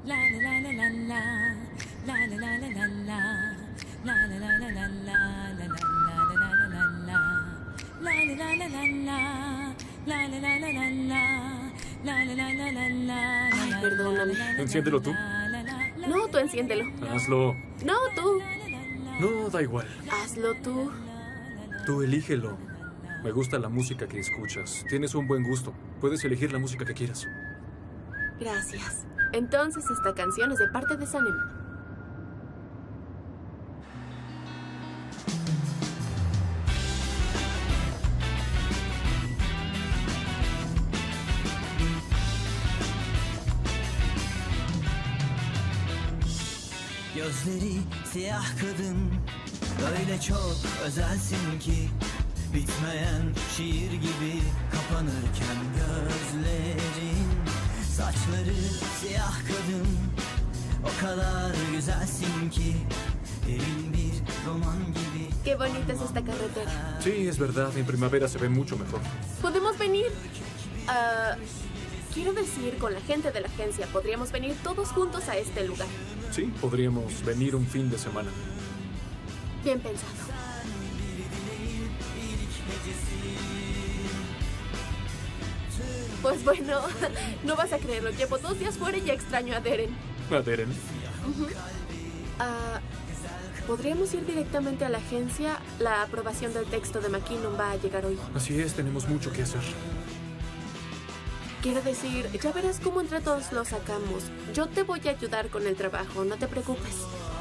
Ay, perdóname. Enciéndelo tú. No, tú enciéndelo. Hazlo. No, tú. No, da igual. Hazlo tú. Tú elígelo. Me gusta la música que escuchas. Tienes un buen gusto. Puedes elegir la música que quieras. Gracias. Entonces esta canción es de parte de Sanem. Gözleri siyah kadın, öyle çok özelsin ki bitmeyen şiir gibi kapanırken gözlerin, saçları siyah kadın, o kadar güzelsin ki derin bir roman gibi. Qué bonita es esta carretera. Sí, es verdad. En primavera se ve mucho mejor. ¿Podemos venir? Quiero decir, con la gente de la agencia, podríamos venir todos juntos a este lugar. Sí, podríamos venir un fin de semana. Bien pensado. Pues bueno, no vas a creerlo. Llevo 2 días fuera y ya extraño a Deren. ¿A Deren? ¿Podríamos ir directamente a la agencia? La aprobación del texto de McKinnon va a llegar hoy. Así es, tenemos mucho que hacer. Quiero decir, ya verás cómo entre todos lo sacamos. Yo te voy a ayudar con el trabajo, no te preocupes.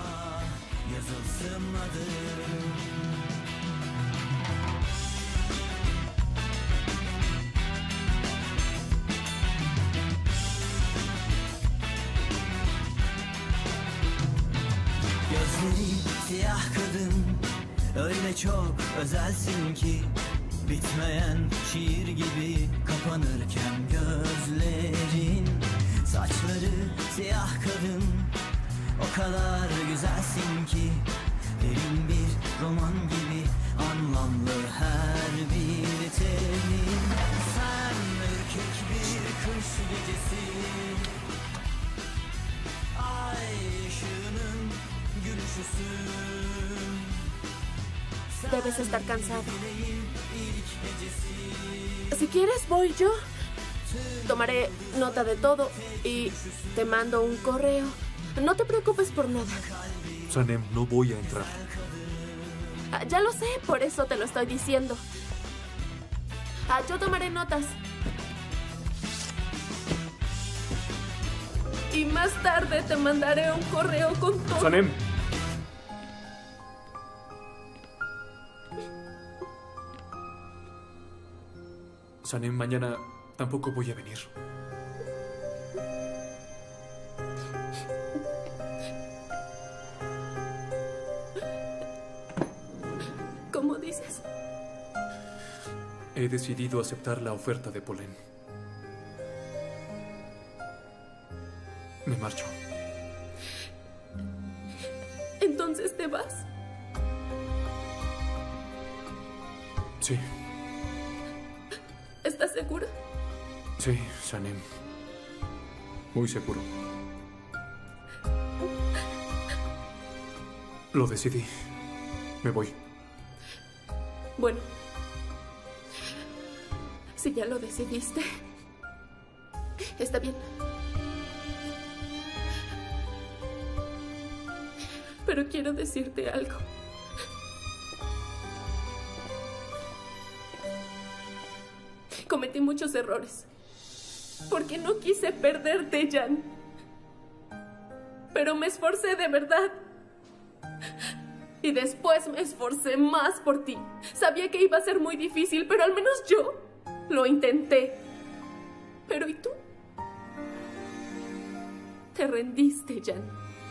Gözleri siyah kadın, öyle çok özelsin ki bitmeyen şiir gibi kapanırken gözlerin, saçları siyah kadın, o kadar güzelsin ki derin bir roman gibi anlamlı her bir temin. Sen ürkek bir kış gecesi, ay ışığının gülüşüsün. Debes estar cansado. Si quieres, voy yo. Tomaré nota de todo y te mando un correo. No te preocupes por nada. Sanem, no voy a entrar. Ya lo sé, por eso te lo estoy diciendo. Yo tomaré notas. Y más tarde te mandaré un correo con todo. Sanem. Sanem, mañana tampoco voy a venir. ¿Cómo dices? He decidido aceptar la oferta de Polen. Me marcho. ¿Entonces te vas? Sí. ¿Estás seguro? Sí, Sanem. Muy seguro. Lo decidí. Me voy. Bueno. Si ya lo decidiste, está bien. Pero quiero decirte algo. Cometí muchos errores. Porque no quise perderte, Jan. Pero me esforcé de verdad. Y después me esforcé más por ti. Sabía que iba a ser muy difícil, pero al menos yo lo intenté. Pero ¿y tú? Te rendiste, Jan.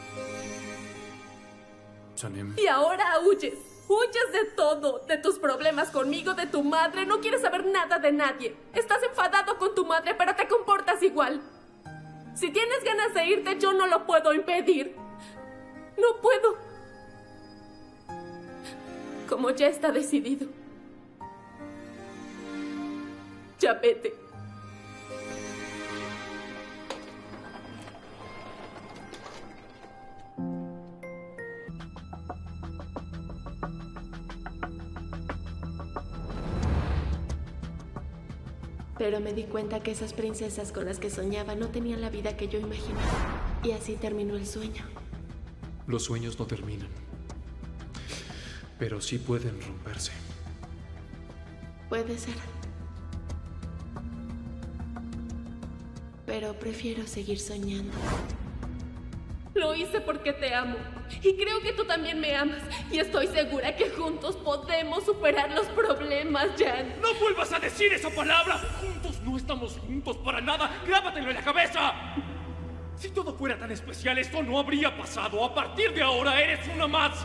Sanem. Y ahora huyes. Huyes de todo. De tus problemas conmigo, de tu madre. No quieres saber nada de nadie. Estás enfadado con tu madre, pero te comportas igual. Si tienes ganas de irte, yo no lo puedo impedir. No puedo. Como ya está decidido. Ya vete. Pero me di cuenta que esas princesas con las que soñaba no tenían la vida que yo imaginaba. Y así terminó el sueño. Los sueños no terminan, pero sí pueden romperse. Puede ser. Pero prefiero seguir soñando. Lo hice porque te amo. Y creo que tú también me amas. Y estoy segura que juntos podemos superar los problemas, Jan. ¡No vuelvas a decir esa palabra! Juntos no estamos juntos para nada. ¡Grábatelo en la cabeza! Si todo fuera tan especial, esto no habría pasado. A partir de ahora eres una más.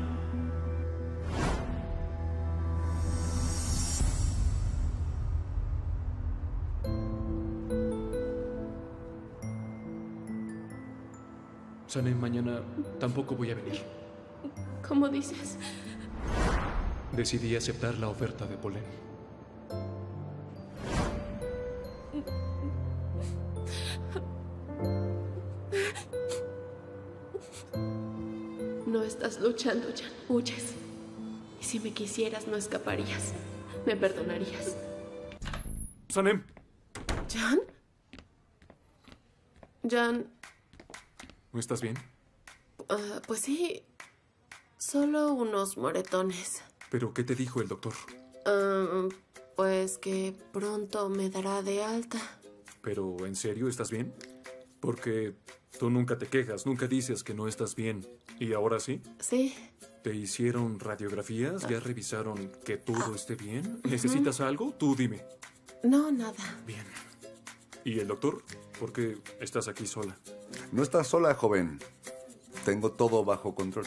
Sanem, mañana tampoco voy a venir. ¿Cómo dices? Decidí aceptar la oferta de Polen. No estás luchando, Jan. Huyes. Y si me quisieras, no escaparías. Me perdonarías. Sanem. ¿Jan? Jan, ¿No estás bien? pues sí. Solo unos moretones. ¿Pero qué te dijo el doctor? Pues que pronto me dará de alta. ¿Pero en serio estás bien? Porque tú nunca te quejas, nunca dices que no estás bien. ¿Y ahora sí? Sí. ¿Te hicieron radiografías? ¿Ya revisaron que todo esté bien? ¿Necesitas algo? Tú dime. No, nada. Bien. ¿Y el doctor? ¿Por qué estás aquí sola? No estás sola, joven. Tengo todo bajo control.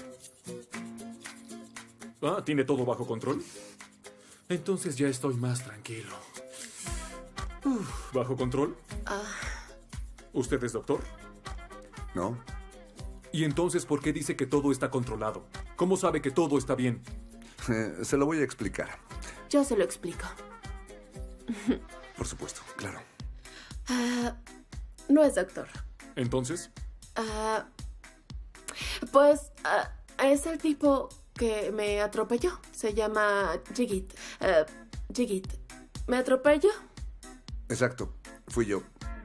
Ah, ¿tiene todo bajo control? Entonces ya estoy más tranquilo. ¿Bajo control? ¿Usted es doctor? ¿No? ¿Y entonces por qué dice que todo está controlado? ¿Cómo sabe que todo está bien? Se lo voy a explicar. Yo se lo explico. Por supuesto, claro. No es doctor. ¿Entonces? Pues es el tipo que me atropelló. Se llama Jigit. Jigit. ¿Me atropelló? Exacto, fui yo.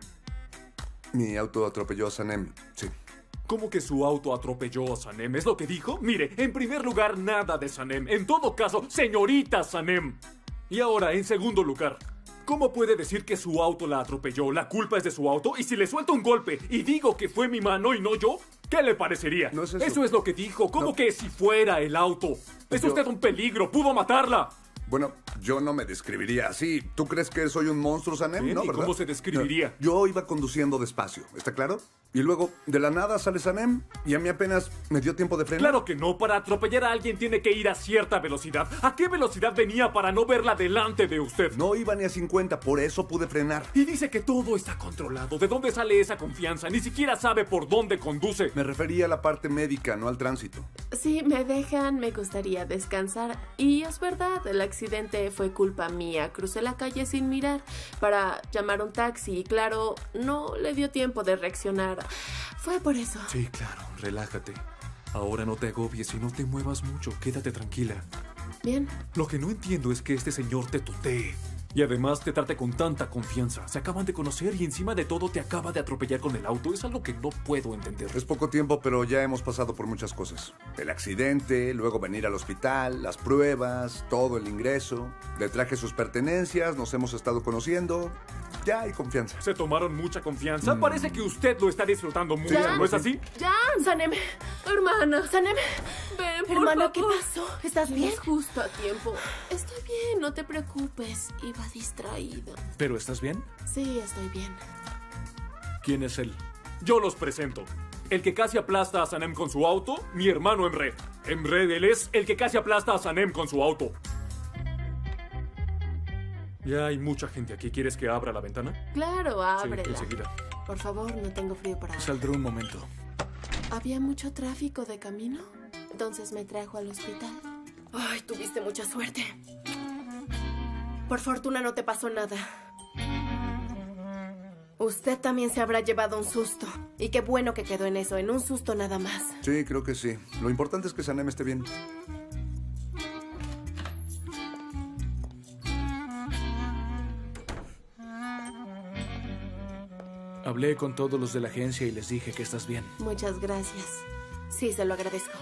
Mi auto atropelló a Sanem, sí. ¿Cómo que su auto atropelló a Sanem? ¿Es lo que dijo? Mire, en primer lugar, nada de Sanem. En todo caso, señorita Sanem. Y ahora, en segundo lugar, ¿cómo puede decir que su auto la atropelló? ¿La culpa es de su auto? ¿Y si le suelto un golpe y digo que fue mi mano y no yo? ¿Qué le parecería? No es eso. Eso es lo que dijo. ¿Cómo No. que si fuera el auto? Es usted un peligro. Pudo matarla. Bueno, yo no me describiría así. ¿Tú crees que soy un monstruo, Sanem? Bien, No, ¿y ¿verdad? cómo se describiría? Yo iba conduciendo despacio, ¿está claro? Y luego, de la nada, sale Sanem y a mí apenas me dio tiempo de frenar. Claro que no. Para atropellar a alguien tiene que ir a cierta velocidad. ¿A qué velocidad venía para no verla delante de usted? No iba ni a 50, por eso pude frenar. Y dice que todo está controlado. ¿De dónde sale esa confianza? Ni siquiera sabe por dónde conduce. Me refería a la parte médica, no al tránsito. Si me dejan, me gustaría descansar. Y es verdad, el accidente fue culpa mía. Crucé la calle sin mirar para llamar un taxi y claro, no le dio tiempo de reaccionar. Fue por eso. Sí, claro. Relájate. Ahora no te agobies y no te muevas mucho. Quédate tranquila. Bien. Lo que no entiendo es que este señor te tutee. Y además te trate con tanta confianza. Se acaban de conocer y encima de todo te acaba de atropellar con el auto. Es algo que no puedo entender. Es poco tiempo, pero ya hemos pasado por muchas cosas. El accidente, luego venir al hospital, las pruebas, todo el ingreso. Le traje sus pertenencias, nos hemos estado conociendo. Ya hay confianza. ¿Se tomaron mucha confianza? Parece que usted lo está disfrutando mucho, Jan. ¿no es así? ¡Jan! ¡Sanem! Hermana. ¡Sanem! Ven, por Hermana, ¿qué favor. pasó? ¿Estás bien? Es justo a tiempo. Estoy bien, no te preocupes. Iba distraída. ¿Pero estás bien? Sí, estoy bien. ¿Quién es él? Yo los presento. El que casi aplasta a Sanem con su auto, mi hermano Emre. Emre, él es el que casi aplasta a Sanem con su auto. Ya hay mucha gente aquí. ¿Quieres que abra la ventana? Claro, Sí, ábrela. enseguida. Por favor, no tengo frío para ahora. Saldré un momento. ¿Había mucho tráfico de camino? Entonces me trajo al hospital. Ay, tuviste mucha suerte. Por fortuna no te pasó nada. Usted también se habrá llevado un susto. Y qué bueno que quedó en eso, en un susto nada más. Sí, creo que sí. Lo importante es que Sanem esté bien. Hablé con todos los de la agencia y les dije que estás bien. Muchas gracias. Sí, se lo agradezco.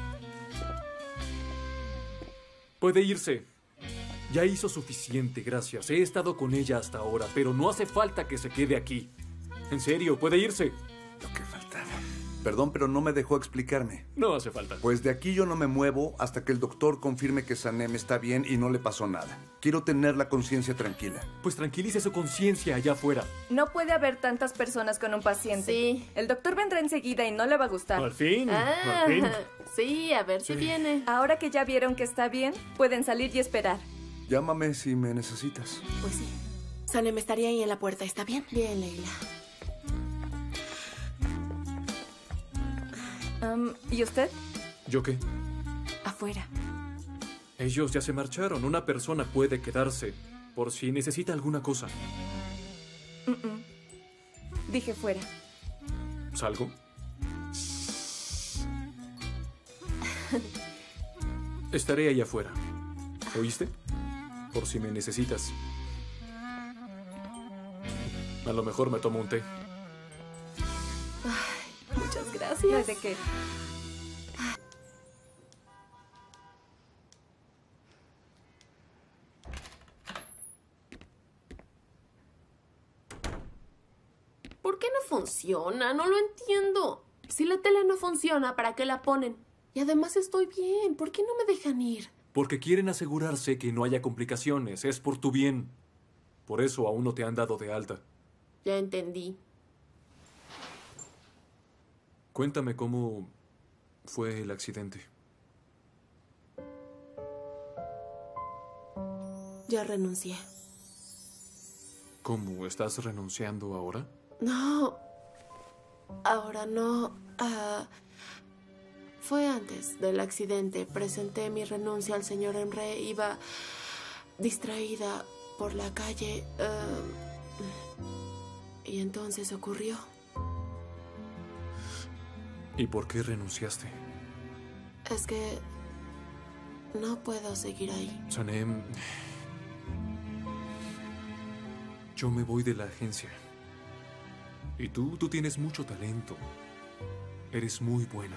Puede irse. Ya hizo suficiente, gracias. He estado con ella hasta ahora, pero no hace falta que se quede aquí. En serio, puede irse. Lo que faltaba. Perdón, pero no me dejó explicarme. No hace falta. Pues de aquí yo no me muevo hasta que el doctor confirme que Sanem está bien y no le pasó nada. Quiero tener la conciencia tranquila. Pues tranquilice su conciencia allá afuera. No puede haber tantas personas con un paciente. Sí. El doctor vendrá enseguida y no le va a gustar. Al fin, Ah, al fin. sí, a ver si viene. Ahora que ya vieron que está bien, pueden salir y esperar. Llámame si me necesitas. Pues sí. Sanem estaría ahí en la puerta, ¿está bien? Bien, Leila. ¿Y usted? ¿Yo qué? Afuera. Ellos ya se marcharon. Una persona puede quedarse por si necesita alguna cosa. Dije fuera. ¿Salgo? Estaré ahí afuera. ¿Oíste? Por si me necesitas. A lo mejor me tomo un té. Muchas No hay gracias. de qué. ¿Por qué no funciona? No lo entiendo. Si la tele no funciona, ¿para qué la ponen? Y además estoy bien. ¿Por qué no me dejan ir? Porque quieren asegurarse que no haya complicaciones. Es por tu bien. Por eso aún no te han dado de alta. Ya entendí. Cuéntame cómo fue el accidente. Ya renuncié. ¿Cómo? ¿Estás renunciando ahora? No. Ahora no. Fue antes del accidente. Presenté mi renuncia al señor Emre. Iba distraída por la calle. Y entonces ocurrió. ¿Y por qué renunciaste? Es que no puedo seguir ahí. Sanem, yo me voy de la agencia. Y tú tienes mucho talento. Eres muy buena.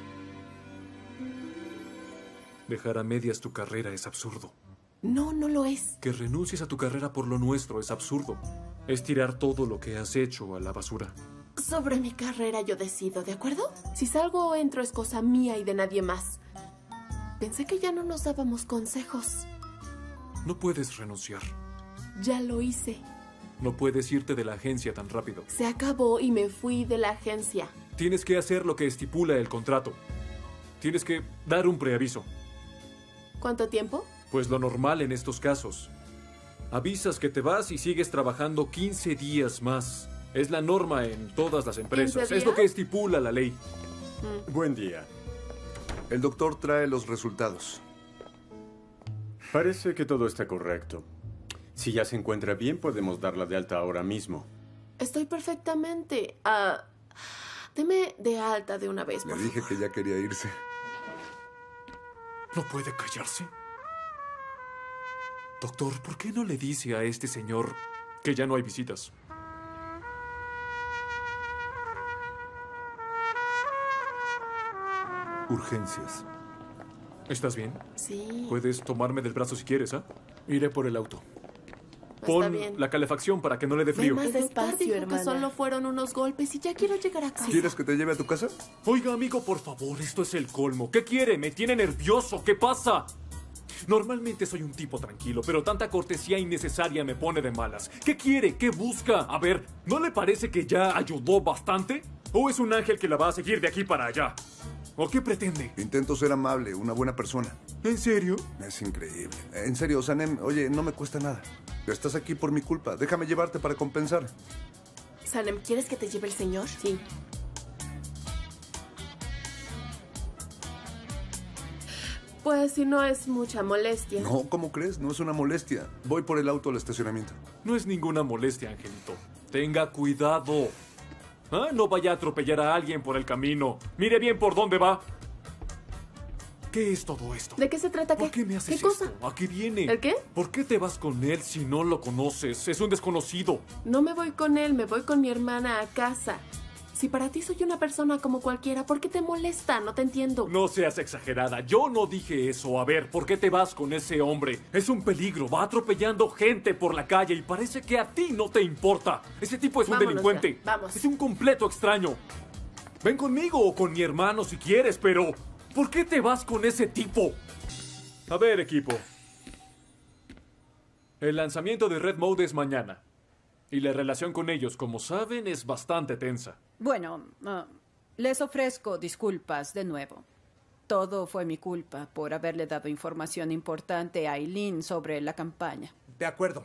Dejar a medias tu carrera es absurdo. No, no lo es. Que renuncies a tu carrera por lo nuestro es absurdo. Es tirar todo lo que has hecho a la basura. Sobre mi carrera yo decido, ¿de acuerdo? Si salgo o entro es cosa mía y de nadie más. Pensé que ya no nos dábamos consejos. No puedes renunciar. Ya lo hice. No puedes irte de la agencia tan rápido. Se acabó y me fui de la agencia. Tienes que hacer lo que estipula el contrato. Tienes que dar un preaviso. ¿Cuánto tiempo? Pues lo normal en estos casos. Avisas que te vas y sigues trabajando 15 días más. Es la norma en todas las empresas. 15 Es lo días. que estipula la ley. Buen día. El doctor trae los resultados. Parece que todo está correcto. Si ya se encuentra bien, podemos darla de alta ahora mismo. Estoy perfectamente. Deme de alta de una vez, Le por dije favor. que ya quería irse. ¿No puede callarse? Doctor, ¿por qué no le dice a este señor que ya no hay visitas? Urgencias. ¿Estás bien? Sí, Puedes tomarme del brazo si quieres, ¿ah? Iré por el auto. está Pon bien. la calefacción para que no le dé Ve frío. más El doctor despacio, dijo hermana. que Que solo fueron unos golpes y ya quiero llegar a casa. ¿Quieres que te lleve a tu casa? Oiga, amigo, por favor, esto es el colmo. ¿Qué quiere? Me tiene nervioso. ¿Qué pasa? Normalmente soy un tipo tranquilo, pero tanta cortesía innecesaria me pone de malas. ¿Qué quiere? ¿Qué busca? A ver, ¿no le parece que ya ayudó bastante? ¿O es un ángel que la va a seguir de aquí para allá? ¿O qué pretende? Intento ser amable, una buena persona. ¿En serio? Es increíble. En serio, Sanem, oye, no me cuesta nada. Estás aquí por mi culpa. Déjame llevarte para compensar. Sanem, ¿quieres que te lleve el señor? Sí. Pues si no es mucha molestia. No, ¿cómo crees? No es una molestia. Voy por el auto al estacionamiento. No es ninguna molestia, Angelito. Tenga cuidado. ¿Ah? No vaya a atropellar a alguien por el camino. Mire bien por dónde va. ¿Qué es todo esto? ¿De qué se trata? ¿Por qué me haces ¿Qué cosa? esto? ¿A qué viene? ¿El qué? ¿Por qué te vas con él si no lo conoces? Es un desconocido. No me voy con él, me voy con mi hermana a casa. Si para ti soy una persona como cualquiera, ¿por qué te molesta? No te entiendo. No seas exagerada. Yo no dije eso. A ver, ¿por qué te vas con ese hombre? Es un peligro. Va atropellando gente por la calle y parece que a ti no te importa. Ese tipo es un Vámonos delincuente. ya, vamos. Es un completo extraño. Ven conmigo o con mi hermano si quieres, pero ¿por qué te vas con ese tipo? A ver, equipo. El lanzamiento de Red Mode es mañana. Y la relación con ellos, como saben, es bastante tensa. Bueno, les ofrezco disculpas de nuevo. Todo fue mi culpa por haberle dado información importante a Eileen sobre la campaña. De acuerdo.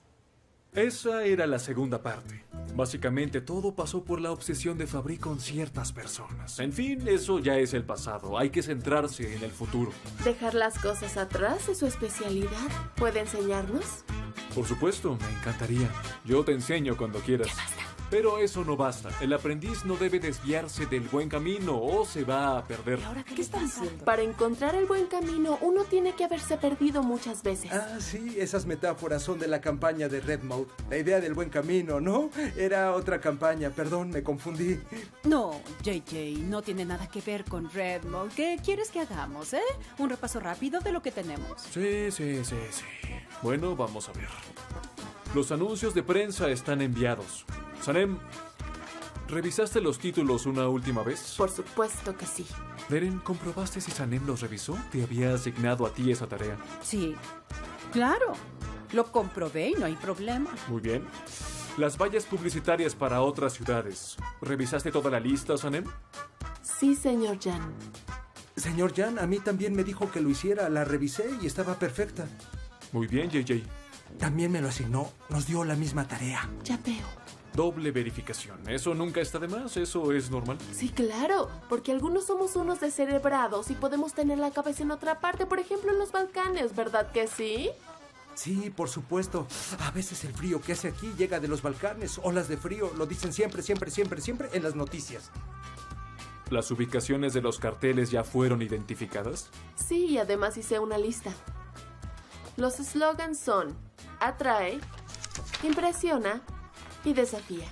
Esa era la segunda parte. Básicamente todo pasó por la obsesión de Fabry con ciertas personas. En fin, eso ya es el pasado. Hay que centrarse en el futuro. ¿Dejar las cosas atrás es su especialidad? ¿Puede enseñarnos? Por supuesto, me encantaría. Yo te enseño cuando quieras. Pero eso no basta. El aprendiz no debe desviarse del buen camino o se va a perder. ¿Qué están haciendo? Para encontrar el buen camino, uno tiene que haberse perdido muchas veces. Ah, sí, esas metáforas son de la campaña de Red Mode. La idea del buen camino, ¿no? Era otra campaña, perdón, me confundí. No, JJ, no tiene nada que ver con Red Mode. ¿Qué quieres que hagamos, Un repaso rápido de lo que tenemos. Sí. Bueno, vamos a ver. Los anuncios de prensa están enviados. Sanem, ¿revisaste los títulos una última vez? Por supuesto que sí. Deren, ¿comprobaste si Sanem los revisó? Te había asignado a ti esa tarea. Sí, claro. Lo comprobé y no hay problema. Muy bien. Las vallas publicitarias para otras ciudades. ¿Revisaste toda la lista, Sanem? Sí, señor Jan. Señor Jan, a mí también me dijo que lo hiciera. La revisé y estaba perfecta. Muy bien, JJ. También me lo asignó. Nos dio la misma tarea. Ya veo. Doble verificación. Eso nunca está de más. Eso es normal. Sí, claro. Porque algunos somos unos descerebrados y podemos tener la cabeza en otra parte. Por ejemplo, en los Balcanes, ¿verdad que sí? Sí, por supuesto. A veces el frío que hace aquí llega de los Balcanes. Olas de frío. Lo dicen siempre en las noticias. ¿Las ubicaciones de los carteles ya fueron identificadas? Sí, y además hice una lista. Los slogans son: atrae, impresiona y desafía.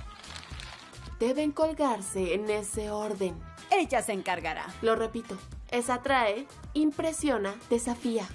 Deben colgarse en ese orden. Ella se encargará. Lo repito, es atrae, impresiona, desafía.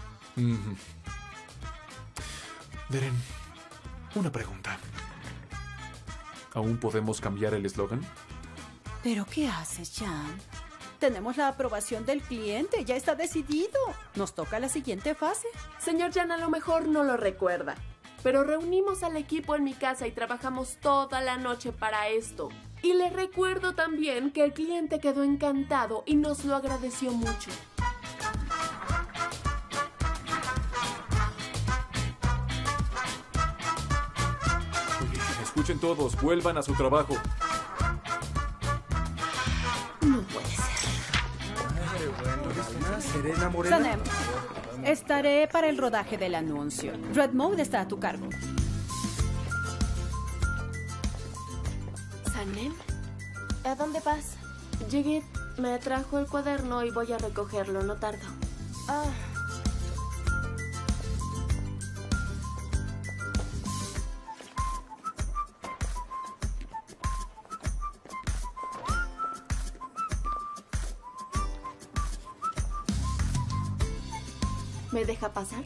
Deren, una pregunta. ¿Aún podemos cambiar el eslogan? ¿Pero qué haces, Jan? Tenemos la aprobación del cliente, ya está decidido. Nos toca la siguiente fase. Señor Jan, a lo mejor no lo recuerda, pero reunimos al equipo en mi casa y trabajamos toda la noche para esto. Y le recuerdo también que el cliente quedó encantado y nos lo agradeció mucho. Escuchen todos, vuelvan a su trabajo. No puede ser. Serena Morena. Sanem, estaré para el rodaje del anuncio. Red Mode está a tu cargo. ¿Sanem? ¿A dónde vas? Llegué, me trajo el cuaderno y voy a recogerlo, no tardo. ¿Me deja pasar?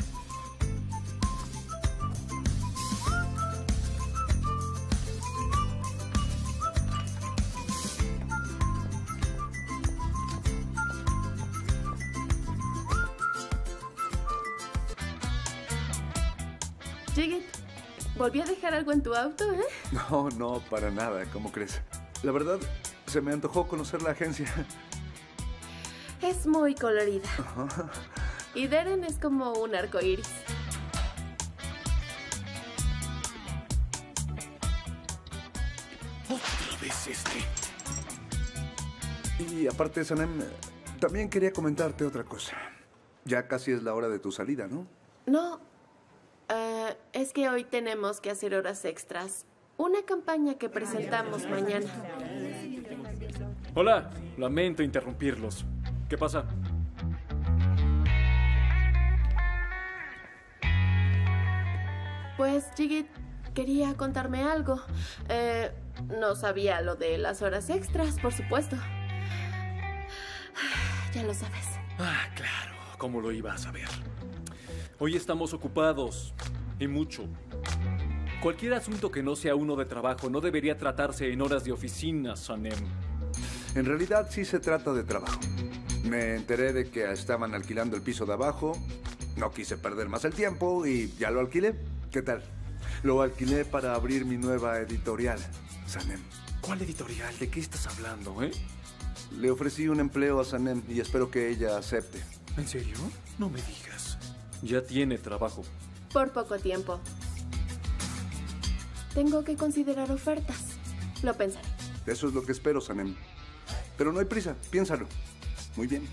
Jigget, ¿volví a dejar algo en tu auto, eh? No, para nada. ¿Cómo crees? La verdad, se me antojó conocer la agencia. Es muy colorida. Y Deren es como un arco iris. Otra vez este. Y aparte, Sanem, también quería comentarte otra cosa. Ya casi es la hora de tu salida, ¿no? No, es que hoy tenemos que hacer horas extras. Una campaña que presentamos mañana. Hola, lamento interrumpirlos. ¿Qué pasa? Pues, Jigit, quería contarme algo. No sabía lo de las horas extras, por supuesto. Ya lo sabes. Ah, claro. ¿Cómo lo iba a saber? Hoy estamos ocupados. Y mucho. Cualquier asunto que no sea uno de trabajo no debería tratarse en horas de oficina, Sanem. En realidad sí se trata de trabajo. Me enteré de que estaban alquilando el piso de abajo. No quise perder más el tiempo y ya lo alquilé. ¿Qué tal? Lo alquilé para abrir mi nueva editorial, Sanem. ¿Cuál editorial? ¿De qué estás hablando, eh? Le ofrecí un empleo a Sanem y espero que ella acepte. ¿En serio? No me digas. Ya tiene trabajo. Por poco tiempo. Tengo que considerar ofertas. Lo pensaré. Eso es lo que espero, Sanem. Pero no hay prisa, piénsalo. Muy bien.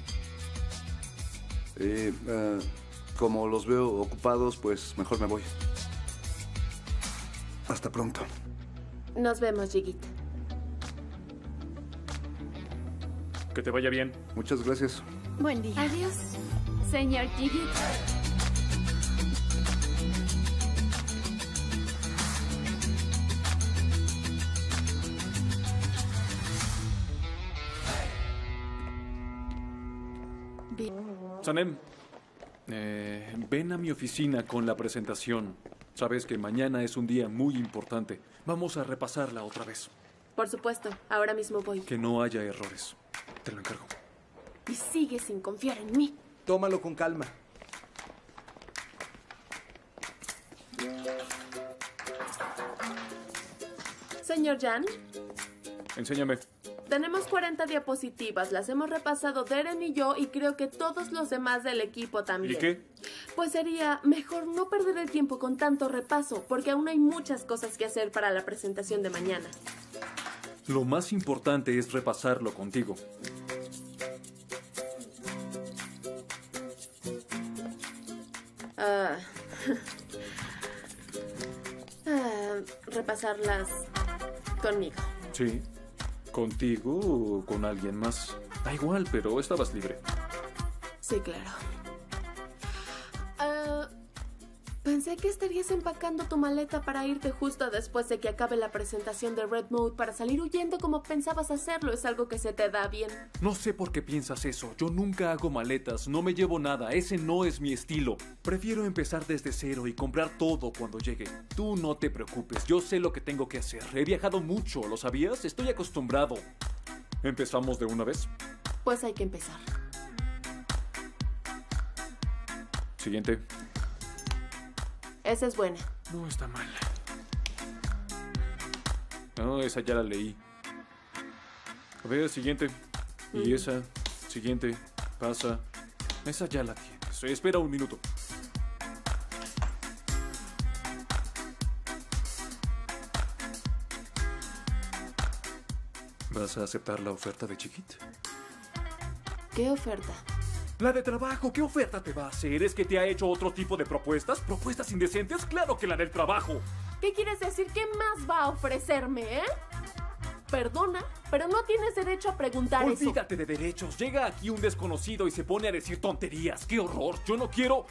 Como los veo ocupados, pues mejor me voy. Hasta pronto. Nos vemos, Jigit. Que te vaya bien. Muchas gracias. Buen día. Adiós, señor Jigit. Sanem, ven a mi oficina con la presentación. Sabes que mañana es un día muy importante. Vamos a repasarla otra vez. Por supuesto, ahora mismo voy. Que no haya errores. Te lo encargo. Y sigue sin confiar en mí. Tómalo con calma. Señor Jan, Enséñame. tenemos 40 diapositivas. Las hemos repasado Deren y yo y creo que todos los demás del equipo también. ¿Y qué? Pues sería mejor no perder el tiempo con tanto repaso, porque aún hay muchas cosas que hacer para la presentación de mañana. Lo más importante es repasarlo contigo. Repasarlas conmigo. Sí. ¿Contigo o con alguien más? Da igual, pero estabas libre. Sí, claro. Pensé que estarías empacando tu maleta para irte justo después de que acabe la presentación de Red Mode para salir huyendo como pensabas hacerlo. Es algo que se te da bien. No sé por qué piensas eso. Yo nunca hago maletas, no me llevo nada. Ese no es mi estilo. Prefiero empezar desde cero y comprar todo cuando llegue. Tú no te preocupes, yo sé lo que tengo que hacer. He viajado mucho, ¿lo sabías? Estoy acostumbrado. ¿Empezamos de una vez? Pues hay que empezar. Siguiente. Esa es buena. No está mal. No, esa ya la leí. A ver, siguiente. Y esa. Siguiente. Pasa. Esa ya la tienes. Espera un minuto. ¿Vas a aceptar la oferta de Jigit? ¿Qué oferta? La de trabajo, ¿qué oferta te va a hacer? ¿Es que te ha hecho otro tipo de propuestas? ¿Propuestas indecentes? ¡Claro que la del trabajo! ¿Qué quieres decir? ¿Qué más va a ofrecerme, Perdona, pero no tienes derecho a preguntar eso. Olvídate de derechos. Llega aquí un desconocido y se pone a decir tonterías. ¡Qué horror! Yo no quiero...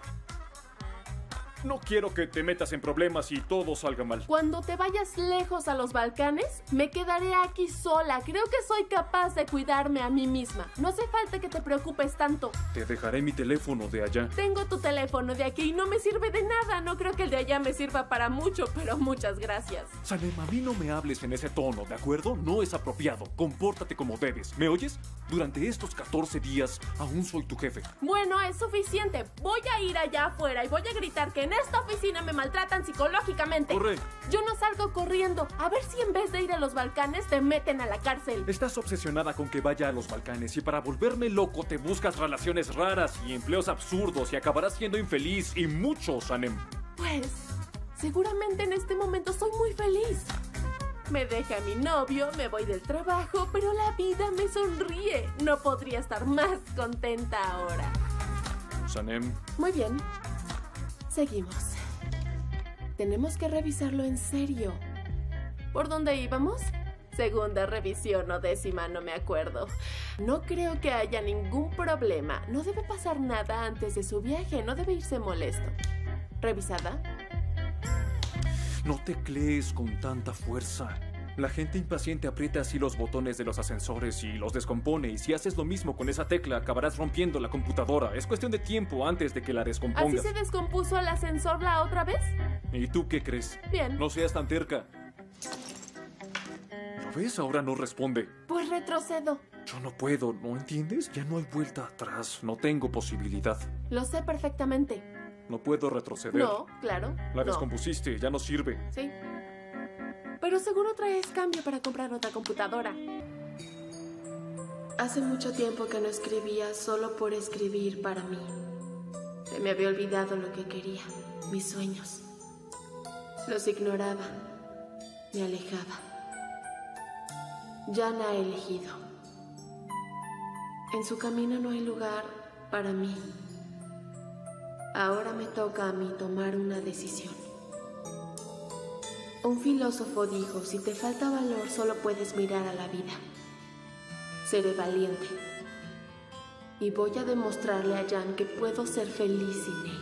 No quiero que te metas en problemas y todo salga mal. Cuando te vayas lejos a los Balcanes, me quedaré aquí sola. Creo que soy capaz de cuidarme a mí misma. No hace falta que te preocupes tanto. Te dejaré mi teléfono de allá. Tengo tu teléfono de aquí y no me sirve de nada. No creo que el de allá me sirva para mucho, pero muchas gracias. Sanem, a mí no me hables en ese tono, ¿de acuerdo? No es apropiado. Compórtate como debes. ¿Me oyes? Durante estos 14 días, aún soy tu jefe. Bueno, es suficiente. Voy a ir allá afuera y voy a gritar que en esta oficina me maltratan psicológicamente. ¡Corre! Yo no salgo corriendo. A ver si en vez de ir a los Balcanes te meten a la cárcel. Estás obsesionada con que vaya a los Balcanes y para volverme loco te buscas relaciones raras y empleos absurdos y acabarás siendo infeliz y mucho, Sanem. Pues, seguramente en este momento soy muy feliz. Me deja mi novio, me voy del trabajo, pero la vida me sonríe. No podría estar más contenta ahora. Sanem. Muy bien. Seguimos. Tenemos que revisarlo en serio. ¿Por dónde íbamos? Segunda revisión o 10ª, no me acuerdo. No creo que haya ningún problema. No debe pasar nada antes de su viaje. No debe irse molesto. ¿Revisada? No teclees con tanta fuerza. La gente impaciente aprieta así los botones de los ascensores y los descompone. Y si haces lo mismo con esa tecla, acabarás rompiendo la computadora. Es cuestión de tiempo antes de que la descompongas. ¿Así se descompuso el ascensor la otra vez? ¿Y tú qué crees? Bien. No seas tan terca. ¿Lo ves? Ahora no responde. Pues retrocedo. Yo no puedo, ¿no entiendes? Ya no hay vuelta atrás. No tengo posibilidad. Lo sé perfectamente. No puedo retroceder. No, claro. La no. descompusiste, ya no sirve. Sí. Pero seguro traes cambio para comprar otra computadora. Hace mucho tiempo que no escribía solo por escribir para mí. Se me había olvidado lo que quería, mis sueños. Los ignoraba, me alejaba. Jan ha elegido. En su camino no hay lugar para mí. Ahora me toca a mí tomar una decisión. Un filósofo dijo, si te falta valor, solo puedes mirar a la vida. Seré valiente. Y voy a demostrarle a Jan que puedo ser feliz sin él.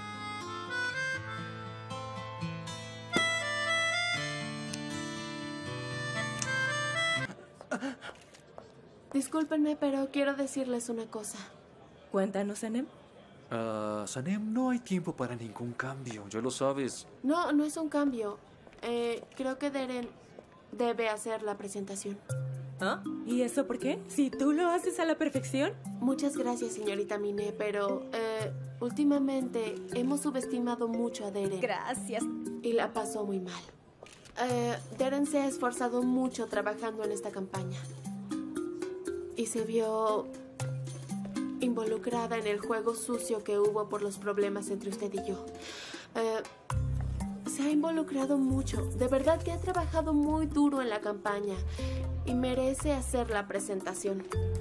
Discúlpenme, pero quiero decirles una cosa. Cuéntanos, Sanem. Sanem, no hay tiempo para ningún cambio, ya lo sabes. No, no es un cambio. Creo que Deren debe hacer la presentación. ¿Ah? ¿Y eso por qué? Si tú lo haces a la perfección. Muchas gracias, señorita Mine, pero últimamente hemos subestimado mucho a Deren. Gracias. Y la pasó muy mal. Deren se ha esforzado mucho trabajando en esta campaña. Y se vio involucrada en el juego sucio que hubo por los problemas entre usted y yo. Se ha involucrado mucho. De verdad que ha trabajado muy duro en la campaña y merece hacer la presentación.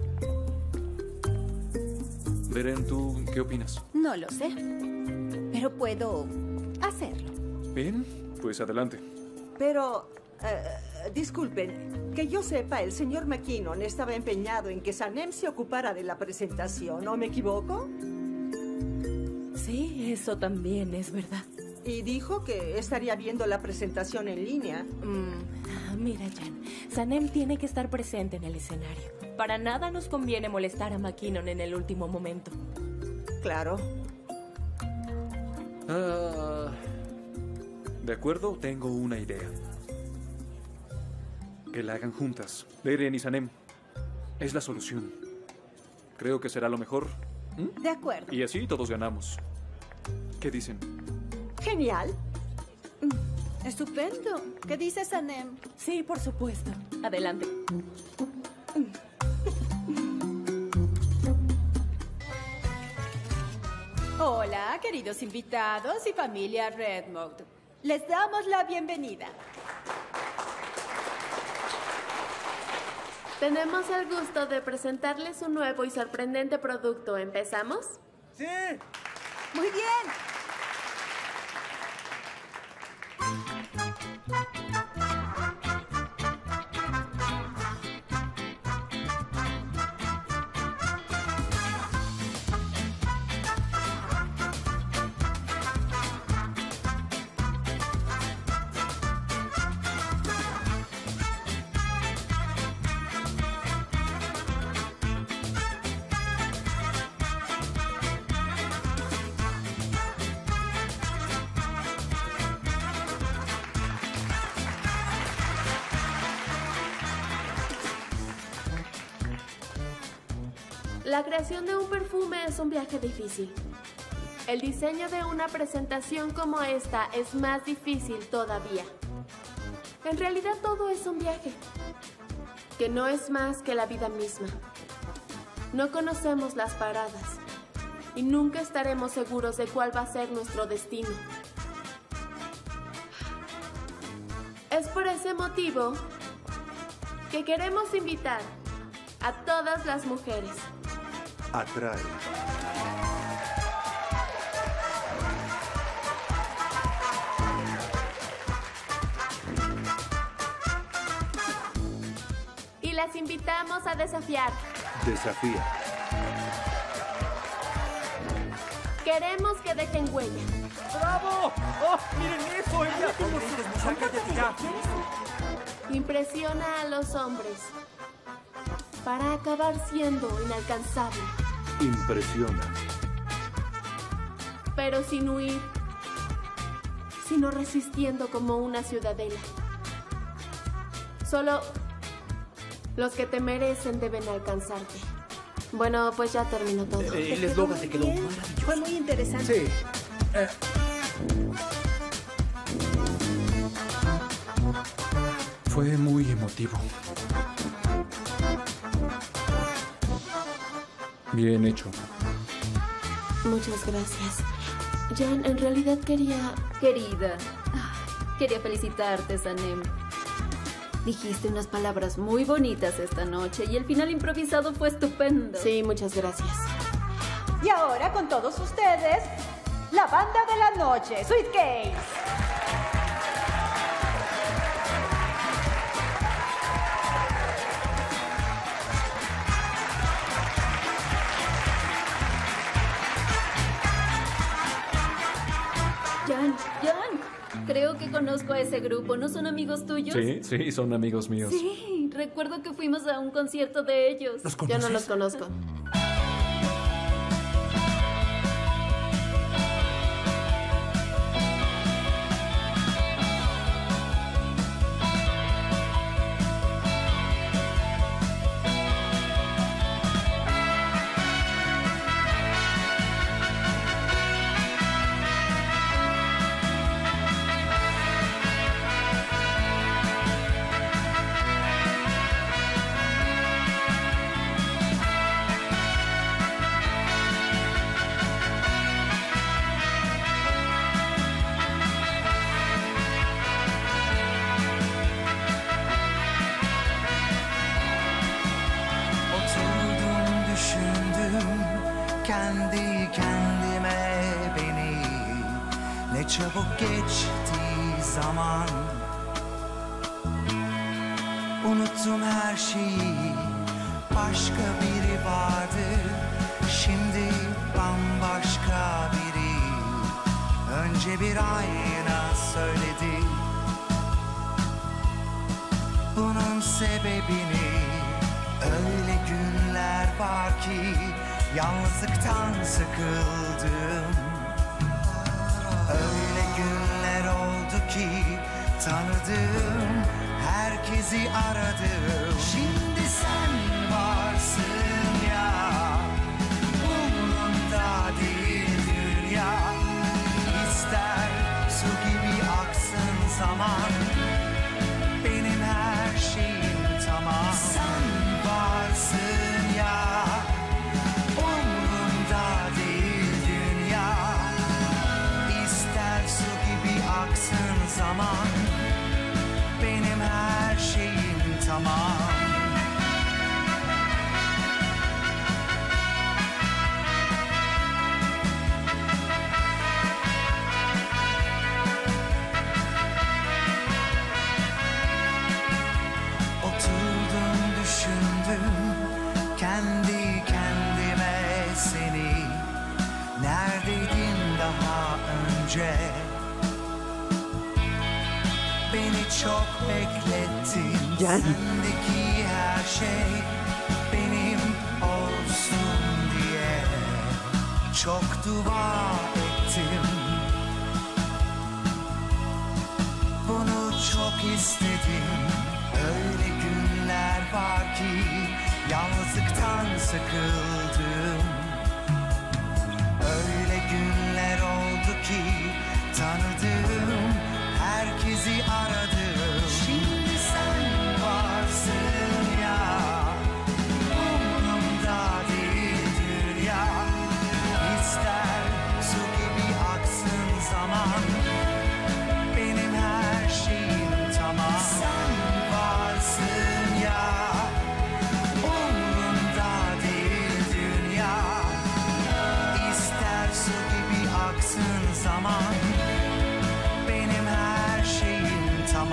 Deren, ¿tú qué opinas? No lo sé, pero puedo hacerlo. Bien, pues adelante. Pero, disculpen, que yo sepa, el señor McKinnon estaba empeñado en que Sanem se ocupara de la presentación, ¿no me equivoco? Sí, eso también es verdad. Y dijo que estaría viendo la presentación en línea. Mira, Jan, Sanem tiene que estar presente en el escenario. Para nada nos conviene molestar a McKinnon en el último momento. Claro. De acuerdo, tengo una idea. Que la hagan juntas, Deren y Sanem. Es la solución. Creo que será lo mejor. De acuerdo. Y así todos ganamos. ¿Qué dicen? Genial. Estupendo. ¿Qué dice Sanem? Sí, por supuesto. Adelante. Hola, queridos invitados y familia Redmond. Les damos la bienvenida. Tenemos el gusto de presentarles un nuevo y sorprendente producto. ¿Empezamos? ¡Sí! Muy bien. La creación de un perfume es un viaje difícil. El diseño de una presentación como esta es más difícil todavía. En realidad todo es un viaje, que no es más que la vida misma. No conocemos las paradas y nunca estaremos seguros de cuál va a ser nuestro destino. Es por ese motivo que queremos invitar a todas las mujeres. Atrae. Y las invitamos a desafiar. Desafía. Queremos que dejen huella. ¡Bravo! ¡Oh, miren eso! ¡Ella! Impresiona a los hombres para acabar siendo inalcanzable. Impresiona. Pero sin huir, sino resistiendo como una ciudadela. Solo los que te merecen deben alcanzarte. Bueno, pues ya terminó todo. El eslogan te quedó maravilloso. Fue muy interesante. Sí. Fue muy emotivo. Bien hecho. Muchas gracias. Jan, en realidad quería... Querida, quería felicitarte, Sanem. Dijiste unas palabras muy bonitas esta noche y el final improvisado fue estupendo. Sí, muchas gracias. Y ahora con todos ustedes, la banda de la noche, Sweet Case. Jan, creo que conozco a ese grupo. ¿No son amigos tuyos? Sí, son amigos míos. Sí, recuerdo que fuimos a un concierto de ellos. Yo no los conozco. Kendi kendime beni ne çabuk geçti zaman. Unuttum her şeyi, başka biri vardı. Şimdi bambaşka biri. Önce bir ayna söyledi bunun sebebini. Öyle günler var ki yalnızlıktan sıkıldım. Öyle günler oldu ki tanıdığım herkesi aradım. Şimdi sen varsın ya, umurumda değil dünya. İster su gibi aksın zaman, benim her şeyim tamam. Sen varsın ya, zaman, benim her şeyim tamam. Oturdum düşündüm kendi kendime seni. Neredeydin daha önce? Beni çok beklettin. Sendeki her şey benim olsun diye çok dua ettim. Bunu çok istedim. Öyle günler var ki yalnızlıktan sıkıldım. Öyle günler oldu ki tanıdığım herkesi aradım. Şimdi sen varsın ya, umurumda değil dünya. İster su gibi aksın zaman, benim her şeyim tamam. Sen varsın ya, umurumda değil dünya. İster su gibi aksın zaman, benim her şeyim tamam.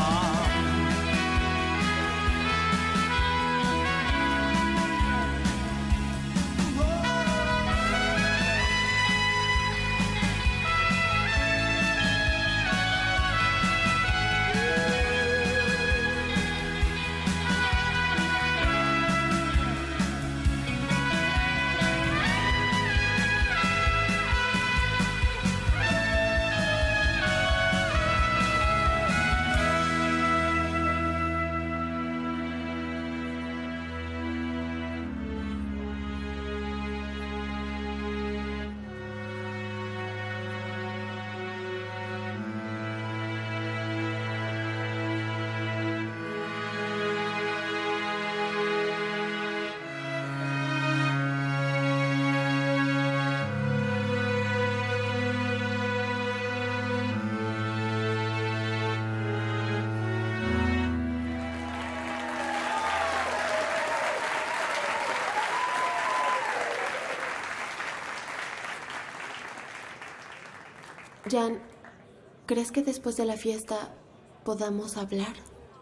Jan, ¿crees que después de la fiesta podamos hablar?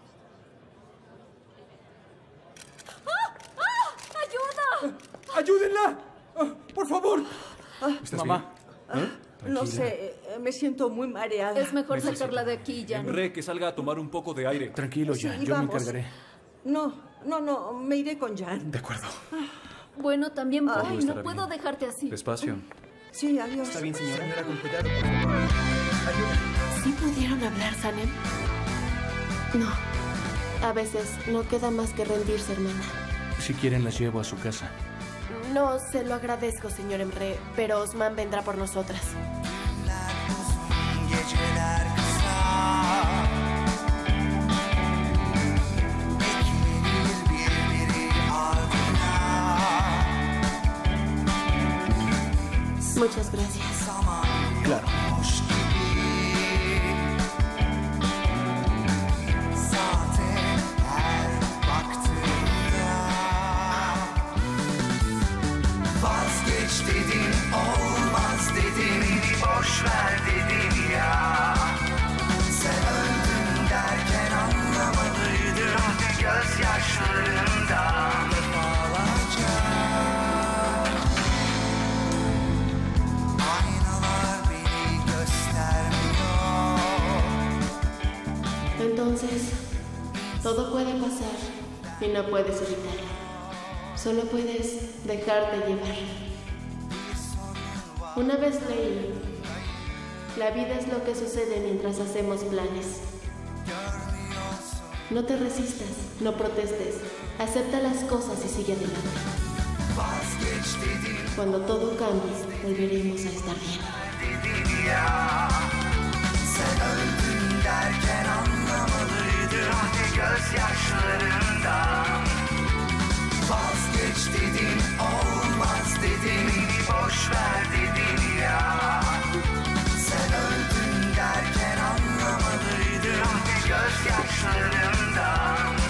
¡Ayuda! ¡Ayúdenla! ¡Por favor! ¿Estás Mamá. No sé, me siento muy mareada. Es mejor sacarla de aquí, Jan. Re, que salga a tomar un poco de aire. Tranquilo, Sí, Jan. Yo me vamos. encargaré. No, me iré con Jan. De acuerdo. Bueno, también voy. Todo No estará puedo bien. dejarte así. Despacio. Sí, adiós. Está bien, señora. Señora, con cuidado, por favor. Ayuda. ¿Sí pudieron hablar, Sanem? No. A veces no queda más que rendirse, hermana. Si quieren, las llevo a su casa. No, se lo agradezco, señor Emre, pero Osman vendrá por nosotras. Geceler kısa Beklenir birbiri ardına Muchas gracias. Zaman Claro. yokmuş gibi Saate her baktığımda Vazgeç dedin olmaz dedin Boş ver dedin ya Sen öldün derken anlamadıydım Gözyaşlarında defalarca Aynalar beni göstermiyor Entonces, todo puede pasar y no puedes evitarlo. Solo puedes dejarte llevar. Una vez leí, la vida es lo que sucede mientras hacemos planes. No te resistas, no protestes, acepta las cosas y sigue adelante. Cuando todo cambie, volveremos a estar bien. dedin ya Sen öldün derken anlamalıydım gözyaşlarından Vazgeç dedin olmaz dedin boş ver dedin ya Sen öldün derken anlamalıydım gözyaşlarından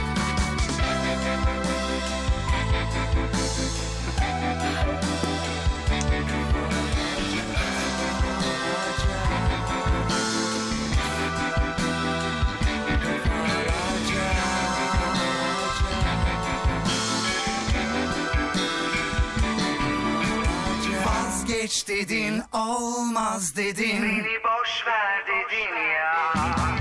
Vazgeç dedin olmaz dedin Beni boş ver dedin ya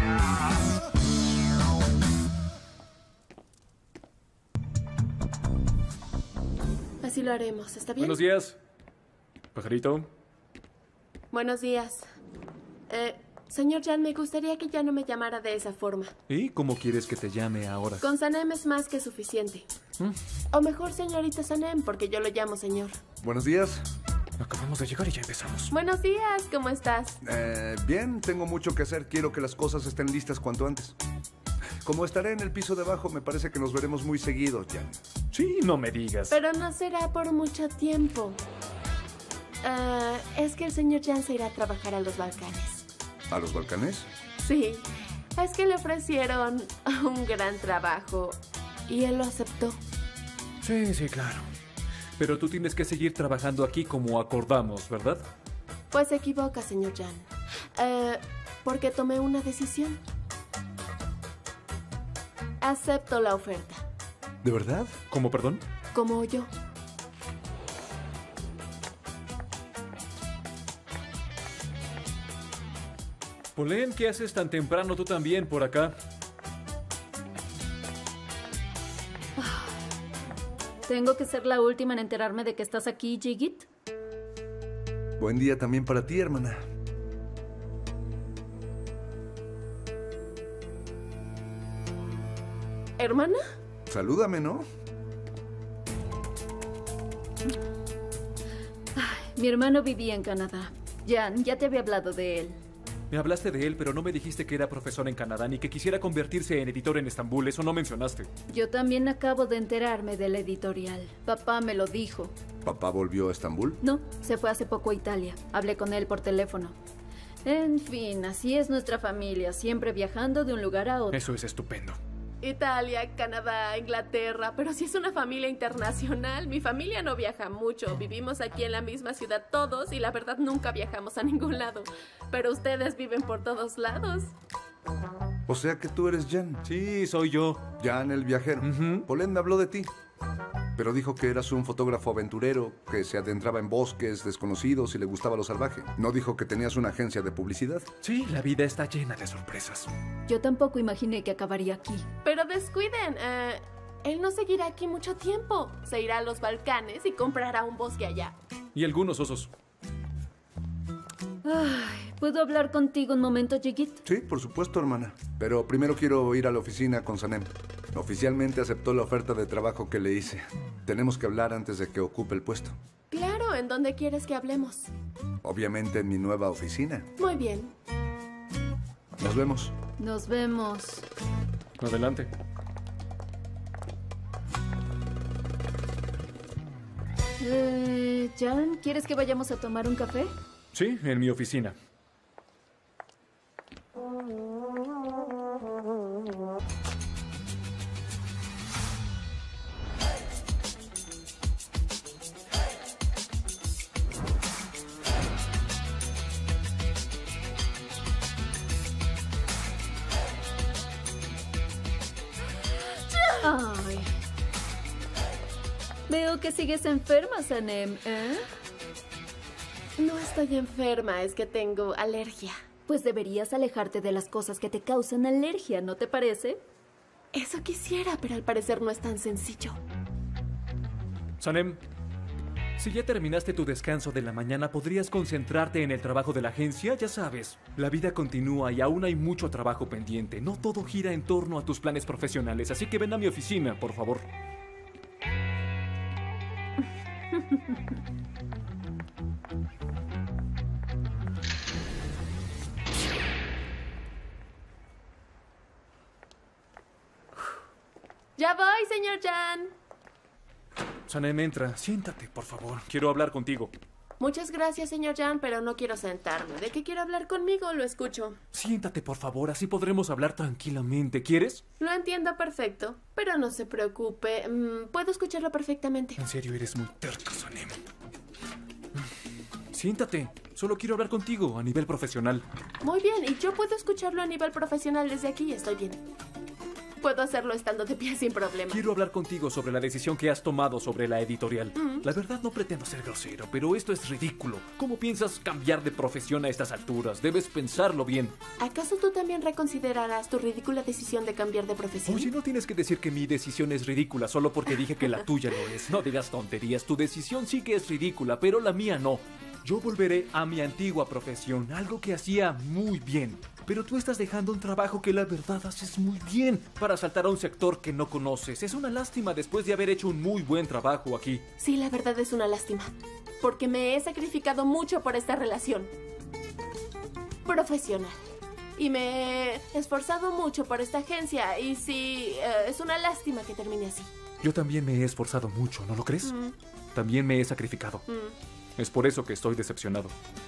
Así lo haremos, ¿está bien? Buenos días. Pajarito. Buenos días. Señor Jan, me gustaría que ya no me llamara de esa forma. ¿Y cómo quieres que te llame ahora? Con Sanem es más que suficiente. O mejor, señorita Sanem, porque yo lo llamo señor. Buenos días. Acabamos de llegar y ya empezamos. Buenos días, ¿cómo estás? Bien, tengo mucho que hacer. Quiero que las cosas estén listas cuanto antes. Como estaré en el piso de abajo, me parece que nos veremos muy seguido, Jan. Sí, no me digas. Pero no será por mucho tiempo. Es que el señor Jan se irá a trabajar a los Balcanes. ¿A los Balcanes? Sí, es que le ofrecieron un gran trabajo y él lo aceptó. Sí, sí, claro. Pero tú tienes que seguir trabajando aquí como acordamos, ¿verdad? Pues se equivoca, señor Jan. Porque tomé una decisión. Acepto la oferta. ¿De verdad? ¿Cómo, perdón? Como yo. Polen, ¿qué haces tan temprano tú también por acá? ¿Tengo que ser la última en enterarme de que estás aquí, Jigit? Buen día también para ti, hermana. ¿Hermana? Salúdame, ¿no? Mi hermano vivía en Canadá. Jan, ya te había hablado de él. Me hablaste de él, pero no me dijiste que era profesor en Canadá ni que quisiera convertirse en editor en Estambul. Eso no mencionaste. Yo también acabo de enterarme del editorial. Papá me lo dijo. ¿Papá volvió a Estambul? No, se fue hace poco a Italia. Hablé con él por teléfono. En fin, así es nuestra familia, siempre viajando de un lugar a otro. Eso es estupendo. Italia, Canadá, Inglaterra, pero sí es una familia internacional. Mi familia no viaja mucho. Vivimos aquí en la misma ciudad todos y la verdad nunca viajamos a ningún lado. Pero ustedes viven por todos lados. O sea que tú eres Jan. Sí, soy yo. Jan el viajero. Polen me habló de ti. Pero dijo que eras un fotógrafo aventurero, que se adentraba en bosques desconocidos y le gustaba lo salvaje. No dijo que tenías una agencia de publicidad. Sí, la vida está llena de sorpresas. Yo tampoco imaginé que acabaría aquí. Pero descuiden, él no seguirá aquí mucho tiempo. Se irá a los Balcanes y comprará un bosque allá. Y algunos osos. Ay, ¿puedo hablar contigo un momento, Jigit? Sí, por supuesto, hermana. Pero primero quiero ir a la oficina con Sanem. Oficialmente aceptó la oferta de trabajo que le hice. Tenemos que hablar antes de que ocupe el puesto. Claro, ¿en dónde quieres que hablemos? Obviamente en mi nueva oficina. Muy bien. Nos vemos. Nos vemos. Adelante. Jan, ¿quieres que vayamos a tomar un café? Sí, en mi oficina. Ay. Veo que sigues enferma, Sanem, ¿eh? No estoy enferma, es que tengo alergia. Pues deberías alejarte de las cosas que te causan alergia, ¿no te parece? Eso quisiera, pero al parecer no es tan sencillo. Sanem, si ya terminaste tu descanso de la mañana, ¿podrías concentrarte en el trabajo de la agencia? Ya sabes, la vida continúa y aún hay mucho trabajo pendiente. No todo gira en torno a tus planes profesionales, así que ven a mi oficina, por favor. Ya voy, señor Jan. Sanem, entra. Siéntate, por favor. Quiero hablar contigo. Muchas gracias, señor Jan, pero no quiero sentarme. ¿De qué quiere hablar conmigo? Lo escucho. Siéntate, por favor. Así podremos hablar tranquilamente. ¿Quieres? Lo entiendo perfecto, pero no se preocupe. Puedo escucharlo perfectamente. En serio, eres muy terca, Sanem. Siéntate. Solo quiero hablar contigo a nivel profesional. Muy bien, y yo puedo escucharlo a nivel profesional desde aquí. Estoy bien. Puedo hacerlo estando de pie sin problema. Quiero hablar contigo sobre la decisión que has tomado sobre la editorial. La verdad no pretendo ser grosero, pero esto es ridículo. ¿Cómo piensas cambiar de profesión a estas alturas? Debes pensarlo bien. ¿Acaso tú también reconsiderarás tu ridícula decisión de cambiar de profesión? Oye, no tienes que decir que mi decisión es ridícula solo porque dije que la tuya lo es. No digas tonterías. Tu decisión sí que es ridícula, pero la mía no. Yo volveré a mi antigua profesión, algo que hacía muy bien. Pero tú estás dejando un trabajo que la verdad haces muy bien para saltar a un sector que no conoces. Es una lástima después de haber hecho un muy buen trabajo aquí. Sí, la verdad es una lástima. Porque me he sacrificado mucho por esta relación profesional. Y me he esforzado mucho por esta agencia. Y sí, es una lástima que termine así. Yo también me he esforzado mucho, ¿no lo crees? También me he sacrificado. Es por eso que estoy decepcionado.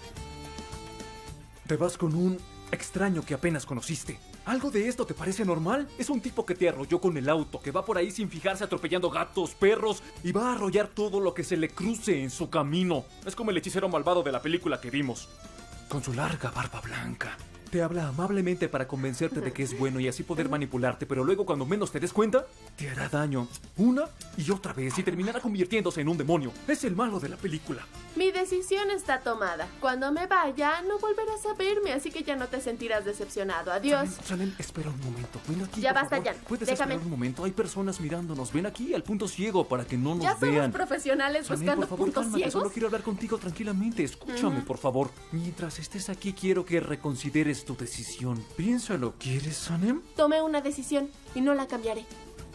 Te vas con un extraño que apenas conociste. ¿Algo de esto te parece normal? Es un tipo que te arrolló con el auto, que va por ahí sin fijarse atropellando gatos, perros, y va a arrollar todo lo que se le cruce en su camino. Es como el hechicero malvado de la película que vimos. Con su larga barba blanca. Te habla amablemente para convencerte de que es bueno y así poder manipularte, pero luego cuando menos te des cuenta, te hará daño una y otra vez y terminará convirtiéndose en un demonio. Es el malo de la película. Mi decisión está tomada. Cuando me vaya, no volverás a verme, así que ya no te sentirás decepcionado. Adiós. Sanem, espera un momento. Ven aquí, ya por basta, favor. Jan. ¿Puedes Déjame. esperar un momento? Hay personas mirándonos. Ven aquí, al punto ciego, para que no nos ya vean. somos profesionales Sanem, buscando por favor, puntos cálmate. ciegos. Solo quiero hablar contigo tranquilamente. Escúchame, por favor. Mientras estés aquí, quiero que reconsideres tu decisión. Piénsalo. ¿Quieres, Sanem? Tomé una decisión y no la cambiaré.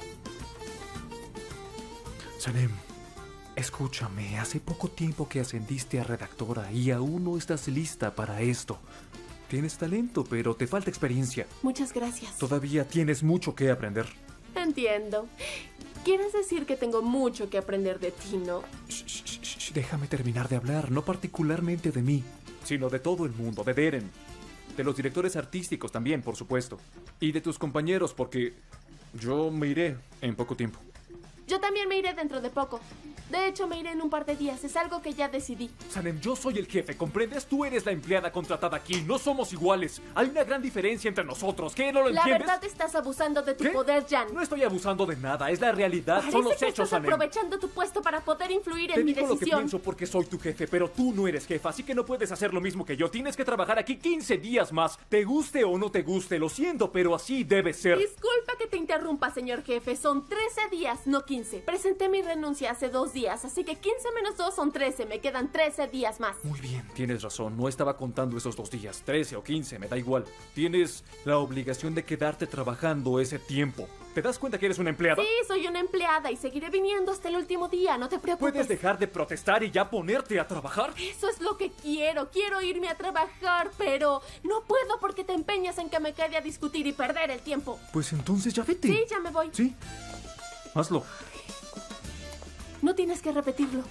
Sanem, escúchame. Hace poco tiempo que ascendiste a redactora y aún no estás lista para esto. Tienes talento, pero te falta experiencia. Muchas gracias. Todavía tienes mucho que aprender. Entiendo. ¿Quieres decir que tengo mucho que aprender de ti, no? Déjame terminar de hablar, no particularmente de mí, sino de todo el mundo, de Deren. De los directores artísticos también, por supuesto. Y de tus compañeros, porque Yo me iré en poco tiempo. Yo también me iré dentro de poco. De hecho, me iré en un par de días. Es algo que ya decidí. Sanem, yo soy el jefe, ¿comprendes? Tú eres la empleada contratada aquí. No somos iguales. Hay una gran diferencia entre nosotros. ¿Qué? ¿No lo entiendes? La verdad, estás abusando de tu poder, Jan. No estoy abusando de nada. Es la realidad. Parece Son los que hechos, estás Sanem. aprovechando tu puesto para poder influir Te en mi digo lo que decisión. pienso porque soy tu jefe, pero tú no eres jefa, así que no puedes hacer lo mismo que yo. Tienes que trabajar aquí 15 días más. Te guste o no te guste, lo siento, pero así debe ser. Disculpa que te interrumpa, señor jefe. Son 13 días, no 15. Presenté mi renuncia hace 2 días, así que 15 menos 2 son 13. Me quedan 13 días más. Muy bien, tienes razón. No estaba contando esos 2 días. 13 o 15, me da igual. Tienes la obligación de quedarte trabajando ese tiempo. ¿Te das cuenta que eres una empleada? Sí, soy una empleada y seguiré viniendo hasta el último día. No te preocupes. ¿Puedes dejar de protestar y ya ponerte a trabajar? Eso es lo que quiero. Quiero irme a trabajar, pero no puedo porque te empeñas en que me quede a discutir y perder el tiempo. Pues entonces ya vete. Sí, ya me voy. Sí. Hazlo. No tienes que repetirlo.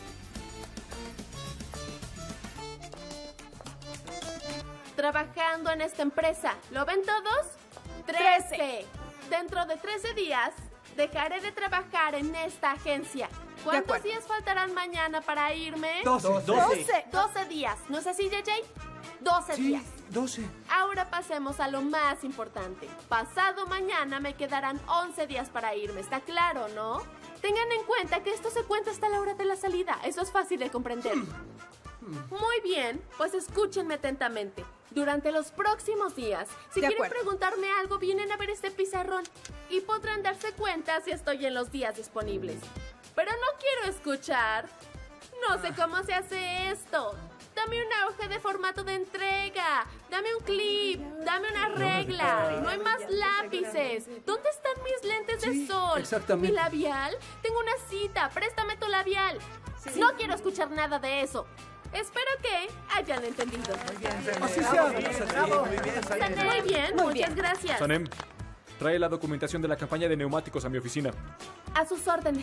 Trabajando en esta empresa. ¿Lo ven todos? 13. Dentro de 13 días, dejaré de trabajar en esta agencia. ¿Cuántos días faltarán mañana para irme? 12 días. ¿No es así, JJ? 12 días. 12. Ahora pasemos a lo más importante. Pasado mañana me quedarán 11 días para irme. ¿Está claro, no? Tengan en cuenta que esto se cuenta hasta la hora de la salida. Eso es fácil de comprender. Muy bien, pues escúchenme atentamente. Durante los próximos días, si quieren preguntarme algo, vienen a ver este pizarrón y podrán darse cuenta si estoy en los días disponibles. Pero no quiero escuchar. No sé cómo se hace esto. Dame una hoja de formato de entrega. Dame un clip. Dame una regla. No hay más lápices. ¿Dónde están mis lentes de sol? Exactamente. ¿Mi labial? Tengo una cita. Préstame tu labial. No quiero escuchar nada de eso. Espero que hayan entendido. Muy bien, así sea. Muy bien, muchas gracias. Sanem, trae la documentación de la campaña de neumáticos a mi oficina. A sus órdenes.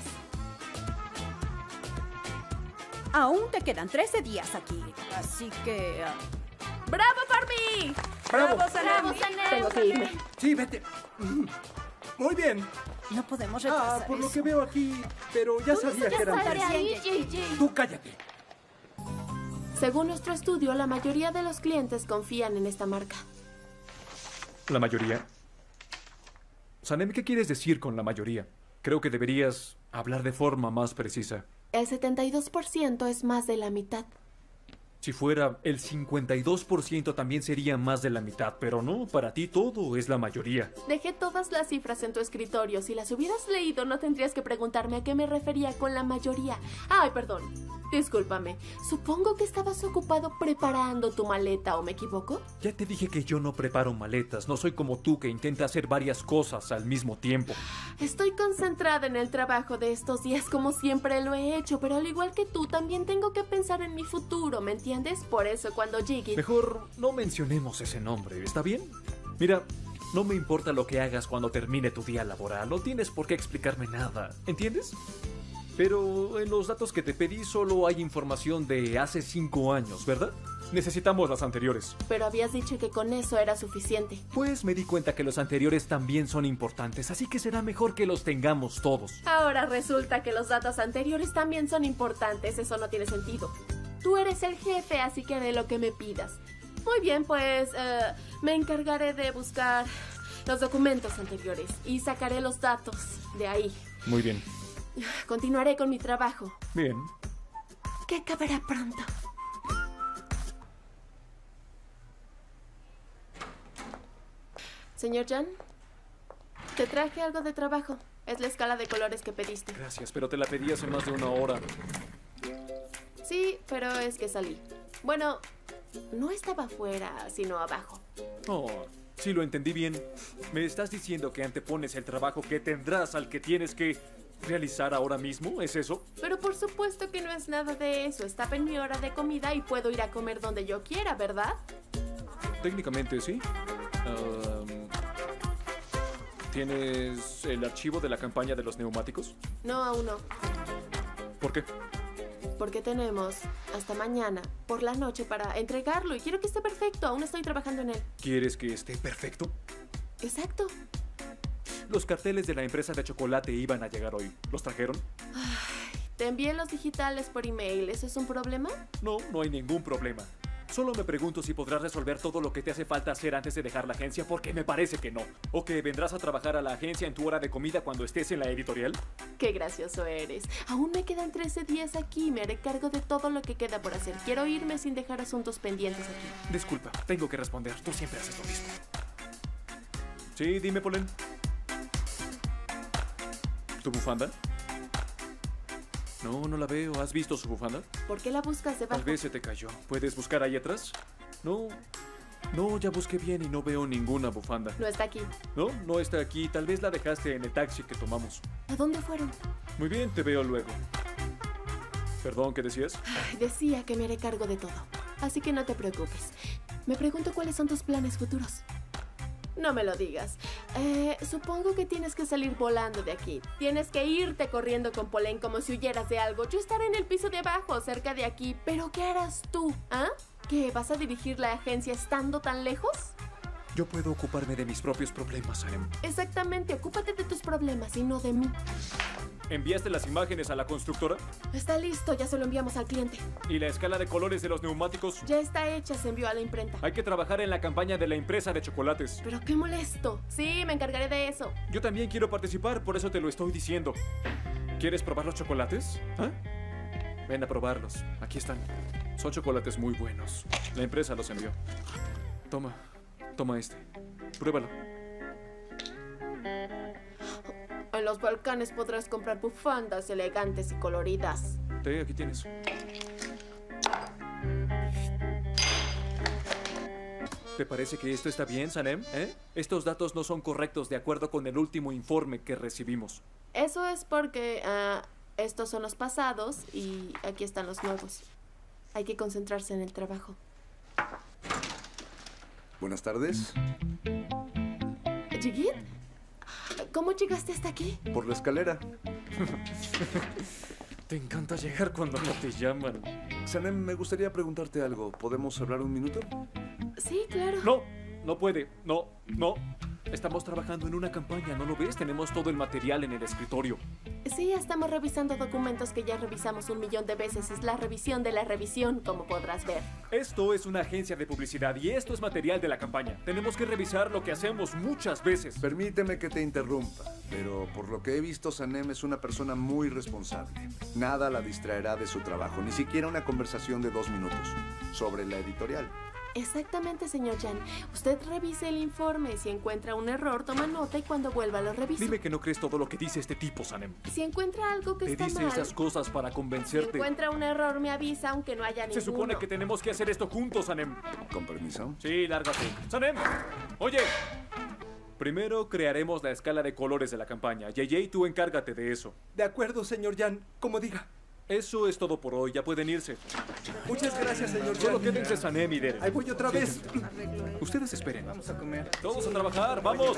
Aún te quedan 13 días aquí, así que... ¡Bravo por mí! ¡Bravo! ¡Bravo, Sanem! Tengo que irme. Sí, vete. Muy bien. No podemos retrasar por lo eso. que veo aquí, pero ya sabía que eran 13. Tú cállate. Según nuestro estudio, la mayoría de los clientes confían en esta marca. ¿La mayoría? Sanem, ¿qué quieres decir con la mayoría? Creo que deberías hablar de forma más precisa. El 72% es más de la mitad. Si fuera el 52% también sería más de la mitad, pero no, para ti todo es la mayoría. Dejé todas las cifras en tu escritorio. Si las hubieras leído, no tendrías que preguntarme a qué me refería con la mayoría. Ay, perdón. Discúlpame. Supongo que estabas ocupado preparando tu maleta, ¿o me equivoco? Ya te dije que yo no preparo maletas. No soy como tú que intenta hacer varias cosas al mismo tiempo. Estoy concentrada en el trabajo de estos días como siempre lo he hecho, pero al igual que tú, también tengo que pensar en mi futuro, ¿me entiendes? Por eso cuando llegue... Mejor no mencionemos ese nombre, ¿está bien? Mira, no me importa lo que hagas cuando termine tu día laboral. No tienes por qué explicarme nada, ¿entiendes? Pero en los datos que te pedí solo hay información de hace 5 años, ¿verdad? Necesitamos las anteriores. Pero habías dicho que con eso era suficiente. Pues me di cuenta que los anteriores también son importantes, así que será mejor que los tengamos todos. Ahora resulta que los datos anteriores también son importantes. Eso no tiene sentido. Tú eres el jefe, así que haré lo que me pidas. Muy bien, pues me encargaré de buscar los documentos anteriores y sacaré los datos de ahí. Muy bien. Continuaré con mi trabajo. Bien. Que acabará pronto. Señor Jan, te traje algo de trabajo. Es la escala de colores que pediste. Gracias, pero te la pedí hace más de 1 hora. Sí, pero es que salí. Bueno, no estaba afuera, sino abajo. Oh, sí lo entendí bien. ¿Me estás diciendo que antepones el trabajo que tendrás al que tienes que realizar ahora mismo? ¿Es eso? Pero por supuesto que no es nada de eso. Estaba en mi hora de comida y puedo ir a comer donde yo quiera, ¿verdad? Técnicamente sí. ¿Tienes el archivo de la campaña de los neumáticos? No, aún no. ¿Por qué? Porque tenemos hasta mañana por la noche para entregarlo y quiero que esté perfecto. Aún estoy trabajando en él. ¿Quieres que esté perfecto? Exacto. los carteles de la empresa de chocolate iban a llegar hoy. ¿Los trajeron? Te envié los digitales por email. ¿Eso es un problema? No, no hay ningún problema. Solo me pregunto si podrás resolver todo lo que te hace falta hacer antes de dejar la agencia, porque me parece que no. ¿O que vendrás a trabajar a la agencia en tu hora de comida cuando estés en la editorial? Qué gracioso eres. Aún me quedan 13 días aquí. Me haré cargo de todo lo que queda por hacer. Quiero irme sin dejar asuntos pendientes aquí. Disculpa, tengo que responder. Tú siempre haces lo mismo. Sí, dime, Polen. ¿Tu bufanda? No, no la veo. ¿Has visto su bufanda? ¿Por qué la buscas debajo? Tal vez se te cayó. ¿Puedes buscar ahí atrás? No. No, ya busqué bien y no veo ninguna bufanda. No está aquí. No, no está aquí. Tal vez la dejaste en el taxi que tomamos. ¿A dónde fueron? Muy bien, te veo luego. Perdón, ¿qué decías? Decía que me haré cargo de todo. Así que no te preocupes. Me pregunto cuáles son tus planes futuros. No me lo digas. Supongo que tienes que salir volando de aquí. Tienes que irte corriendo con Polen como si huyeras de algo. Yo estaré en el piso de abajo, cerca de aquí. ¿Pero qué harás tú? ¿Ah? ¿Qué? ¿Vas a dirigir la agencia estando tan lejos? Yo puedo ocuparme de mis propios problemas, Sanem. Exactamente. Ocúpate de tus problemas y no de mí. ¿Enviaste las imágenes a la constructora? Está listo. Ya se lo enviamos al cliente. ¿Y la escala de colores de los neumáticos? Ya está hecha. Se envió a la imprenta. Hay que trabajar en la campaña de la empresa de chocolates. Pero qué molesto. Sí, me encargaré de eso. Yo también quiero participar, por eso te lo estoy diciendo. ¿Quieres probar los chocolates? ¿Ah? Ven a probarlos. Aquí están. Son chocolates muy buenos. La empresa los envió. Toma. Toma este. Pruébalo. En los Balcanes podrás comprar bufandas elegantes y coloridas. Aquí tienes. ¿Te parece que esto está bien, Sanem? Estos datos no son correctos de acuerdo con el último informe que recibimos. Eso es porque estos son los pasados y aquí están los nuevos. Hay que concentrarse en el trabajo. Buenas tardes. ¿Jigit? ¿Cómo llegaste hasta aquí? Por la escalera. Te encanta llegar cuando no te llaman. Sanem, me gustaría preguntarte algo. ¿Podemos hablar un minuto? Sí, claro. No, no puede. No, no. Estamos trabajando en una campaña, ¿no lo ves? Tenemos todo el material en el escritorio. Sí, estamos revisando documentos que ya revisamos 1.000.000 de veces. Es la revisión de la revisión, como podrás ver. Esto es una agencia de publicidad y esto es material de la campaña. Tenemos que revisar lo que hacemos muchas veces. Permíteme que te interrumpa, pero por lo que he visto, Sanem es una persona muy responsable. Nada la distraerá de su trabajo, ni siquiera una conversación de 2 minutos sobre la editorial. Exactamente, señor Jan. Usted revise el informe. Si encuentra un error, toma nota y cuando vuelva lo revisa. Dime que no crees todo lo que dice este tipo, Sanem. Si encuentra algo que está mal... Te dice esas cosas para convencerte. Si encuentra un error, me avisa, aunque no haya ninguno. Se supone que tenemos que hacer esto juntos, Sanem. ¿Con permiso? Sí, lárgate. Sanem, oye. Primero crearemos la escala de colores de la campaña. JJ, tú encárgate de eso. De acuerdo, señor Jan. Como diga. Eso es todo por hoy, ya pueden irse. Muchas gracias, señor Jan. Solo quédense Sanem y Deren. Ahí voy otra vez. Ustedes esperen. Vamos a comer. Todos a trabajar, vamos.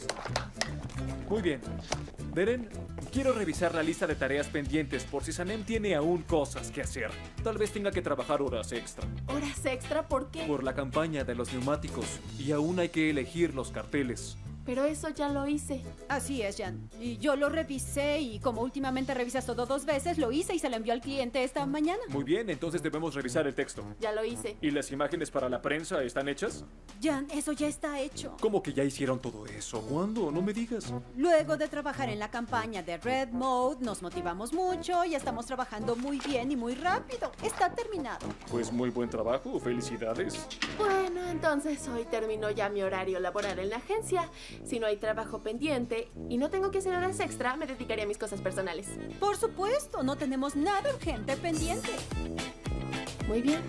Muy bien. Deren, quiero revisar la lista de tareas pendientes por si Sanem tiene aún cosas que hacer. Tal vez tenga que trabajar horas extra. ¿Horas extra? ¿Por qué? Por la campaña de los neumáticos. Y aún hay que elegir los carteles. Pero eso ya lo hice. Así es, Jan. Y yo lo revisé y como últimamente revisas todo 2 veces, lo hice y se lo envió al cliente esta mañana. Muy bien, entonces debemos revisar el texto. Ya lo hice. ¿Y las imágenes para la prensa están hechas? Jan, eso ya está hecho. ¿Cómo que ya hicieron todo eso? ¿Cuándo? No me digas. Luego de trabajar en la campaña de Red Mode, nos motivamos mucho y estamos trabajando muy bien y muy rápido. Está terminado. Pues muy buen trabajo, felicidades. Bueno, entonces hoy terminó ya mi horario laboral en la agencia. Si no hay trabajo pendiente y no tengo que hacer horas extra, me dedicaré a mis cosas personales. Por supuesto, no tenemos nada urgente pendiente. Muy bien.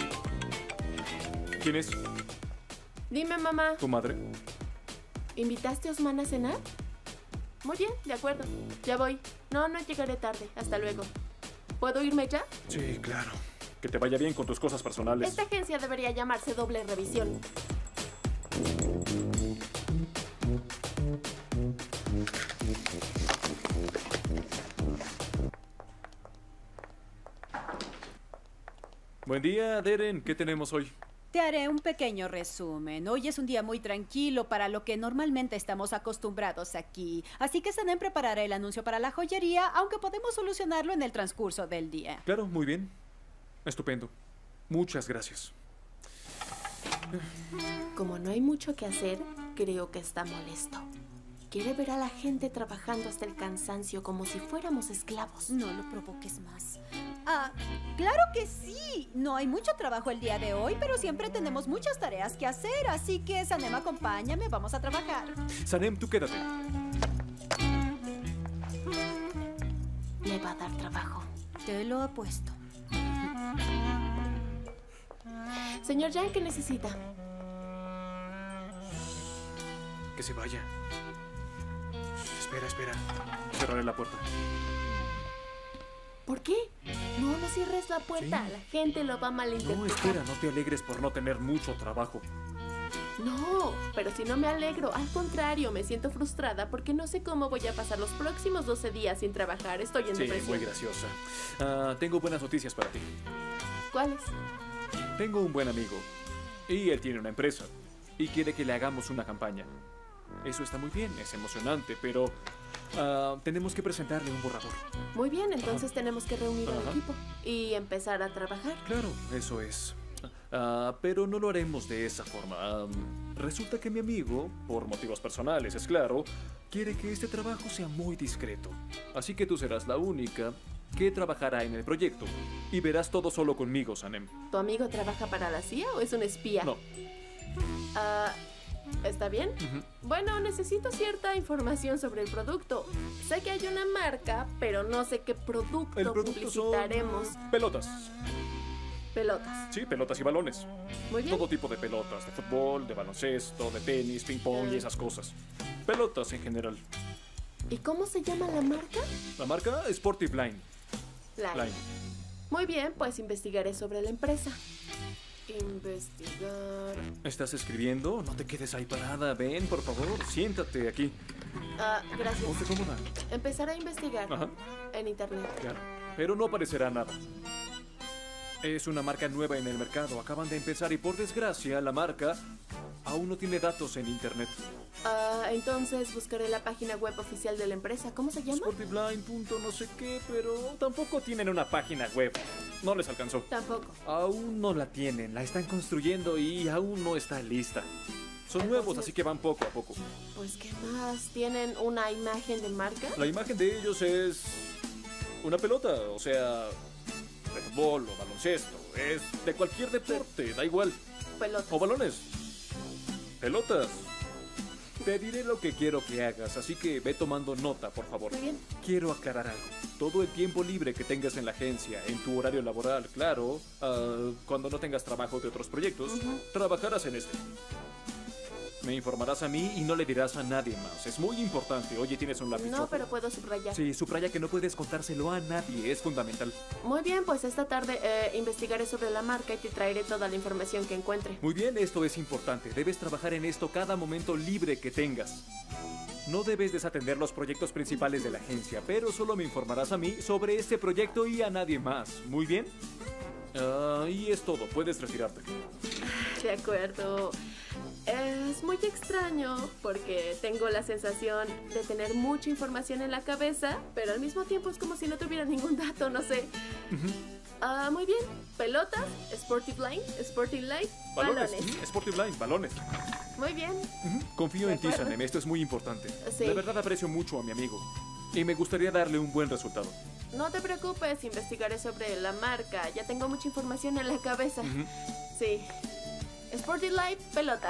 ¿Quién es? Dime, mamá. ¿Tu madre? ¿Invitaste a Osman a cenar? Muy bien, de acuerdo. Ya voy. No llegaré tarde. Hasta luego. ¿Puedo irme ya? Sí, claro. Que te vaya bien con tus cosas personales. Esta agencia debería llamarse Doble Revisión. Buen día, Deren. ¿Qué tenemos hoy? Te haré un pequeño resumen. Hoy es un día muy tranquilo para lo que normalmente estamos acostumbrados aquí. Así que Sanem preparará el anuncio para la joyería, aunque podemos solucionarlo en el transcurso del día. Claro, muy bien. Estupendo. Muchas gracias. Como no hay mucho que hacer, creo que está molesto. Quiere ver a la gente trabajando hasta el cansancio como si fuéramos esclavos. No lo provoques más. Ah, claro que sí. No hay mucho trabajo el día de hoy, pero siempre tenemos muchas tareas que hacer. Así que, Sanem, acompáñame, vamos a trabajar. Sanem, tú quédate. Le va a dar trabajo. Te lo apuesto. Señor Yang, ¿qué necesita? Que se vaya. Espera. Cerraré la puerta. ¿Por qué? No cierres la puerta. Sí. La gente lo va a malinterpretar. No, espera, no te alegres por no tener mucho trabajo. No, pero si no me alegro. Al contrario, me siento frustrada porque no sé cómo voy a pasar los próximos 12 días sin trabajar. Estoy en depresión. Muy graciosa. Tengo buenas noticias para ti. ¿Cuáles? Tengo un buen amigo. Y él tiene una empresa. Y quiere que le hagamos una campaña. Eso está muy bien, es emocionante, pero tenemos que presentarle un borrador. Muy bien, entonces tenemos que reunir al equipo y empezar a trabajar. Claro, eso es. Pero no lo haremos de esa forma. Resulta que mi amigo, por motivos personales, es claro, quiere que este trabajo sea muy discreto. Así que tú serás la única que trabajará en el proyecto. Y verás todo solo conmigo, Sanem. ¿Tu amigo trabaja para la CIA o es un espía? No. ¿Está bien? Bueno, necesito cierta información sobre el producto. Sé que hay una marca, pero no sé qué producto, El producto publicitaremos. son pelotas. Pelotas. Sí, pelotas y balones. Muy bien. Todo tipo de pelotas, de fútbol, de baloncesto, de tenis, ping pong y esas cosas. Pelotas en general. ¿Y cómo se llama la marca? La marca Sporty Line. Line. Muy bien, pues investigaré sobre la empresa. Investigar. ¿Estás escribiendo? No te quedes ahí parada. Ven, por favor, siéntate aquí. Gracias. Ponte cómoda. Empezaré a investigar en internet. Claro, pero no aparecerá nada. Es una marca nueva en el mercado. Acaban de empezar y por desgracia la marca aún no tiene datos en internet. Entonces buscaré la página web oficial de la empresa. ¿Cómo se llama? Sportyblind. No sé qué, pero tampoco tienen una página web. No les alcanzó. Tampoco. Aún no la tienen. La están construyendo y aún no está lista. Son nuevos, así que van poco a poco. Pues, ¿qué más? ¿Tienen una imagen de marca? La imagen de ellos es una pelota, o sea, de fútbol o baloncesto. Es de cualquier deporte, da igual. Pelotas. O balones. Pelotas. Te diré lo que quiero que hagas, así que ve tomando nota, por favor. Muy bien. Quiero aclarar algo. Todo el tiempo libre que tengas en la agencia, en tu horario laboral, claro, cuando no tengas trabajo de otros proyectos, trabajarás en este. Me informarás a mí y no le dirás a nadie más. Es muy importante. Oye, ¿tienes un lápiz? No, pero puedo subrayar. Sí, subraya que no puedes contárselo a nadie. Es fundamental. Muy bien, pues esta tarde investigaré sobre la marca y te traeré toda la información que encuentre. Muy bien, esto es importante. Debes trabajar en esto cada momento libre que tengas. No debes desatender los proyectos principales de la agencia, pero solo me informarás a mí sobre este proyecto y a nadie más. ¿Muy bien? Y es todo. Puedes retirarte. De acuerdo. Es muy extraño porque tengo la sensación de tener mucha información en la cabeza, pero al mismo tiempo es como si no tuviera ningún dato, no sé. Muy bien. Pelotas, Sporty Blind, Sporty Light, balones. Sporty Blind, balones. Muy bien. Confío en ti, Sanem. Esto es muy importante. Sí. De verdad aprecio mucho a mi amigo. Y me gustaría darle un buen resultado. No te preocupes, investigaré sobre la marca. Ya tengo mucha información en la cabeza. Sí. Sporty Light, pelotas.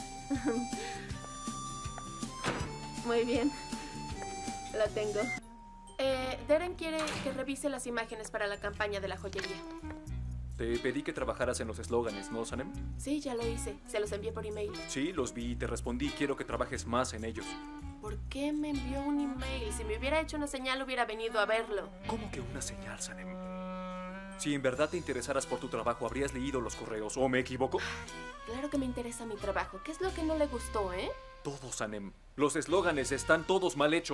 Muy bien. La tengo. Darren quiere que revise las imágenes para la campaña de la joyería. Te pedí que trabajaras en los eslóganes, ¿no, Sanem? Sí, ya lo hice. Se los envié por email. Sí, los vi y te respondí. Quiero que trabajes más en ellos. ¿Por qué me envió un email? Si me hubiera hecho una señal, hubiera venido a verlo. ¿Cómo que una señal, Sanem? Si en verdad te interesaras por tu trabajo, habrías leído los correos, ¿o me equivoco? Claro que me interesa mi trabajo. ¿Qué es lo que no le gustó, Todo, Sanem. Los eslóganes están todos mal hechos.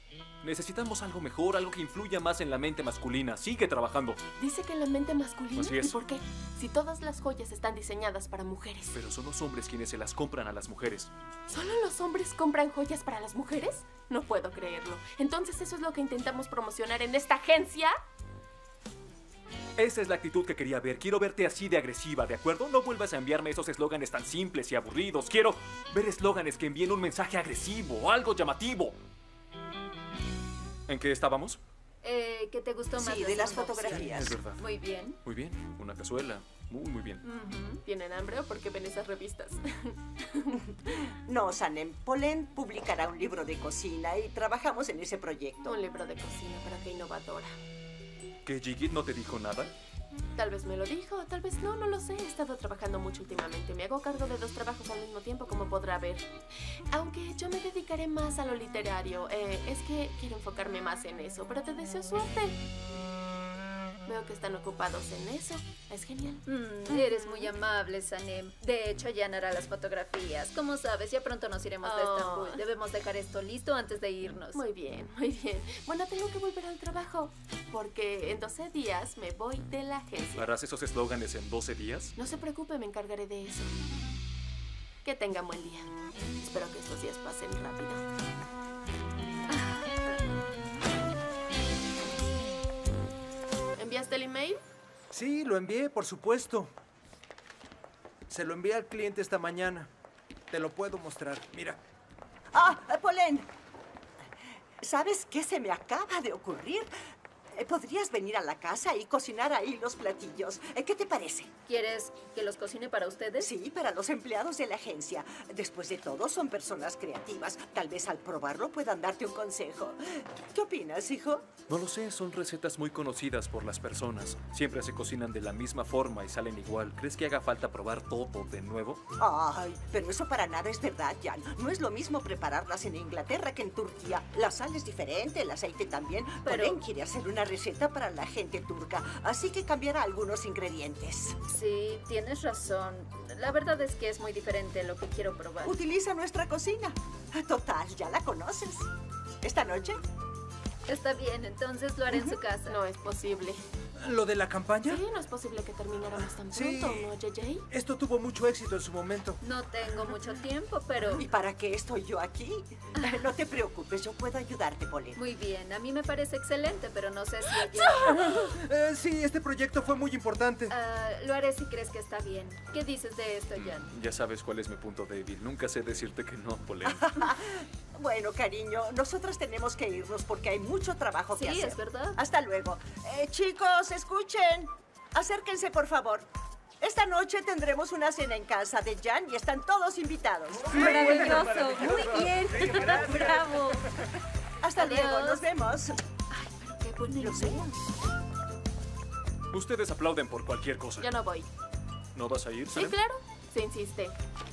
Necesitamos algo mejor, algo que influya más en la mente masculina. Sigue trabajando. Dice que en la mente masculina. Así es. ¿Y por qué? Si todas las joyas están diseñadas para mujeres. Pero son los hombres quienes se las compran a las mujeres. ¿Solo los hombres compran joyas para las mujeres? No puedo creerlo. Entonces, ¿eso es lo que intentamos promocionar en esta agencia? Esa es la actitud que quería ver. Quiero verte así de agresiva, ¿de acuerdo? No vuelvas a enviarme esos eslóganes tan simples y aburridos. Quiero ver eslóganes que envíen un mensaje agresivo, algo llamativo. ¿En qué estábamos? ¿Qué te gustó más? Sí, de las fotografías. Es verdad. Muy bien. Muy bien. Una cazuela. Muy bien. ¿Tienen hambre o por qué ven esas revistas? No, Sanem. Polen publicará un libro de cocina y trabajamos en ese proyecto. Un libro de cocina, para qué innovadora. ¿Que Jigit no te dijo nada? Tal vez me lo dijo, tal vez no lo sé. He estado trabajando mucho últimamente. Me hago cargo de 2 trabajos al mismo tiempo, como podrá ver. Aunque yo me dedicaré más a lo literario. Es que quiero enfocarme más en eso, pero te deseo suerte. Veo que están ocupados en eso. Es genial. Eres muy amable, Sanem. De hecho, Jan hará las fotografías. Como sabes, ya pronto nos iremos de Estambul. Debemos dejar esto listo antes de irnos. Muy bien, muy bien. Bueno, tengo que volver al trabajo, porque en 12 días me voy de la agencia. ¿Harás esos eslóganes en 12 días? No se preocupe, me encargaré de eso. Que tengan buen día. Espero que estos días pasen rápido. ¿Enviaste el email? Sí, lo envié, por supuesto. Se lo envié al cliente esta mañana. Te lo puedo mostrar. Mira. Polen. ¿Sabes qué se me acaba de ocurrir? Podrías venir a la casa y cocinar ahí los platillos. ¿Qué te parece? ¿Quieres que los cocine para ustedes? Sí, para los empleados de la agencia. Después de todo, son personas creativas. Tal vez al probarlo puedan darte un consejo. ¿Qué opinas, hijo? No lo sé, son recetas muy conocidas por las personas. Siempre se cocinan de la misma forma y salen igual. ¿Crees que haga falta probar todo de nuevo? Ay, pero eso para nada es verdad, Jan. No es lo mismo prepararlas en Inglaterra que en Turquía. La sal es diferente, el aceite también. Pero... Polen quiere hacer una receta para la gente turca, así que cambiará algunos ingredientes. Sí, tienes razón. La verdad es que es muy diferente lo que quiero probar. Utiliza nuestra cocina. Total, ya la conoces. ¿Esta noche? Está bien, entonces lo haré en su casa. No es posible. ¿Lo de la campaña? Sí, no es posible que termináramos tan Sí. pronto, ¿no, JJ? Esto tuvo mucho éxito en su momento. No tengo mucho tiempo, pero... ¿Y para qué estoy yo aquí? No te preocupes, yo puedo ayudarte, Polen. Muy bien, a mí me parece excelente, pero no sé si ella... Sí, este proyecto fue muy importante. Lo haré si crees que está bien. ¿Qué dices de esto, Jan? Ya sabes cuál es mi punto débil. Nunca sé decirte que no, Polen. Bueno, cariño, nosotras tenemos que irnos porque hay mucho trabajo que hacer. Sí, es verdad. Hasta luego. Chicos, escuchen. Acérquense, por favor. Esta noche tendremos una cena en casa de Jan y están todos invitados. Maravilloso, muy bien. Bravo. Hasta Adiós. luego, nos vemos. Ay, pero qué bonito. Lo sé. Ustedes aplauden por cualquier cosa. Yo no voy. ¿No vas a ir, Sí, Sanem? claro. Se insiste.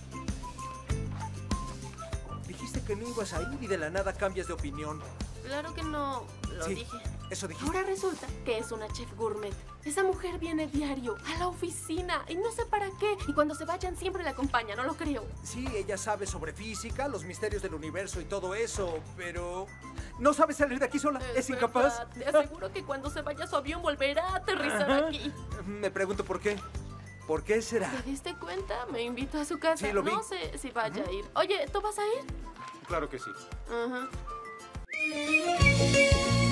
Dijiste que no ibas a ir y de la nada cambias de opinión. Claro que no lo Sí, dije. eso dijiste. Ahora resulta que es una chef gourmet. Esa mujer viene diario a la oficina y no sé para qué. Y cuando se vayan siempre la acompaña, no lo creo. Sí, ella sabe sobre física, los misterios del universo y todo eso, pero no sabe salir de aquí sola. Es incapaz. verdad. Te aseguro que cuando se vaya su avión volverá a aterrizar aquí. Me pregunto por qué. ¿Por qué será? ¿Te diste cuenta? Me invitó a su casa. Sí, lo vi. No sé si vaya a ir. Oye, ¿tú vas a ir? Claro que sí. Ajá.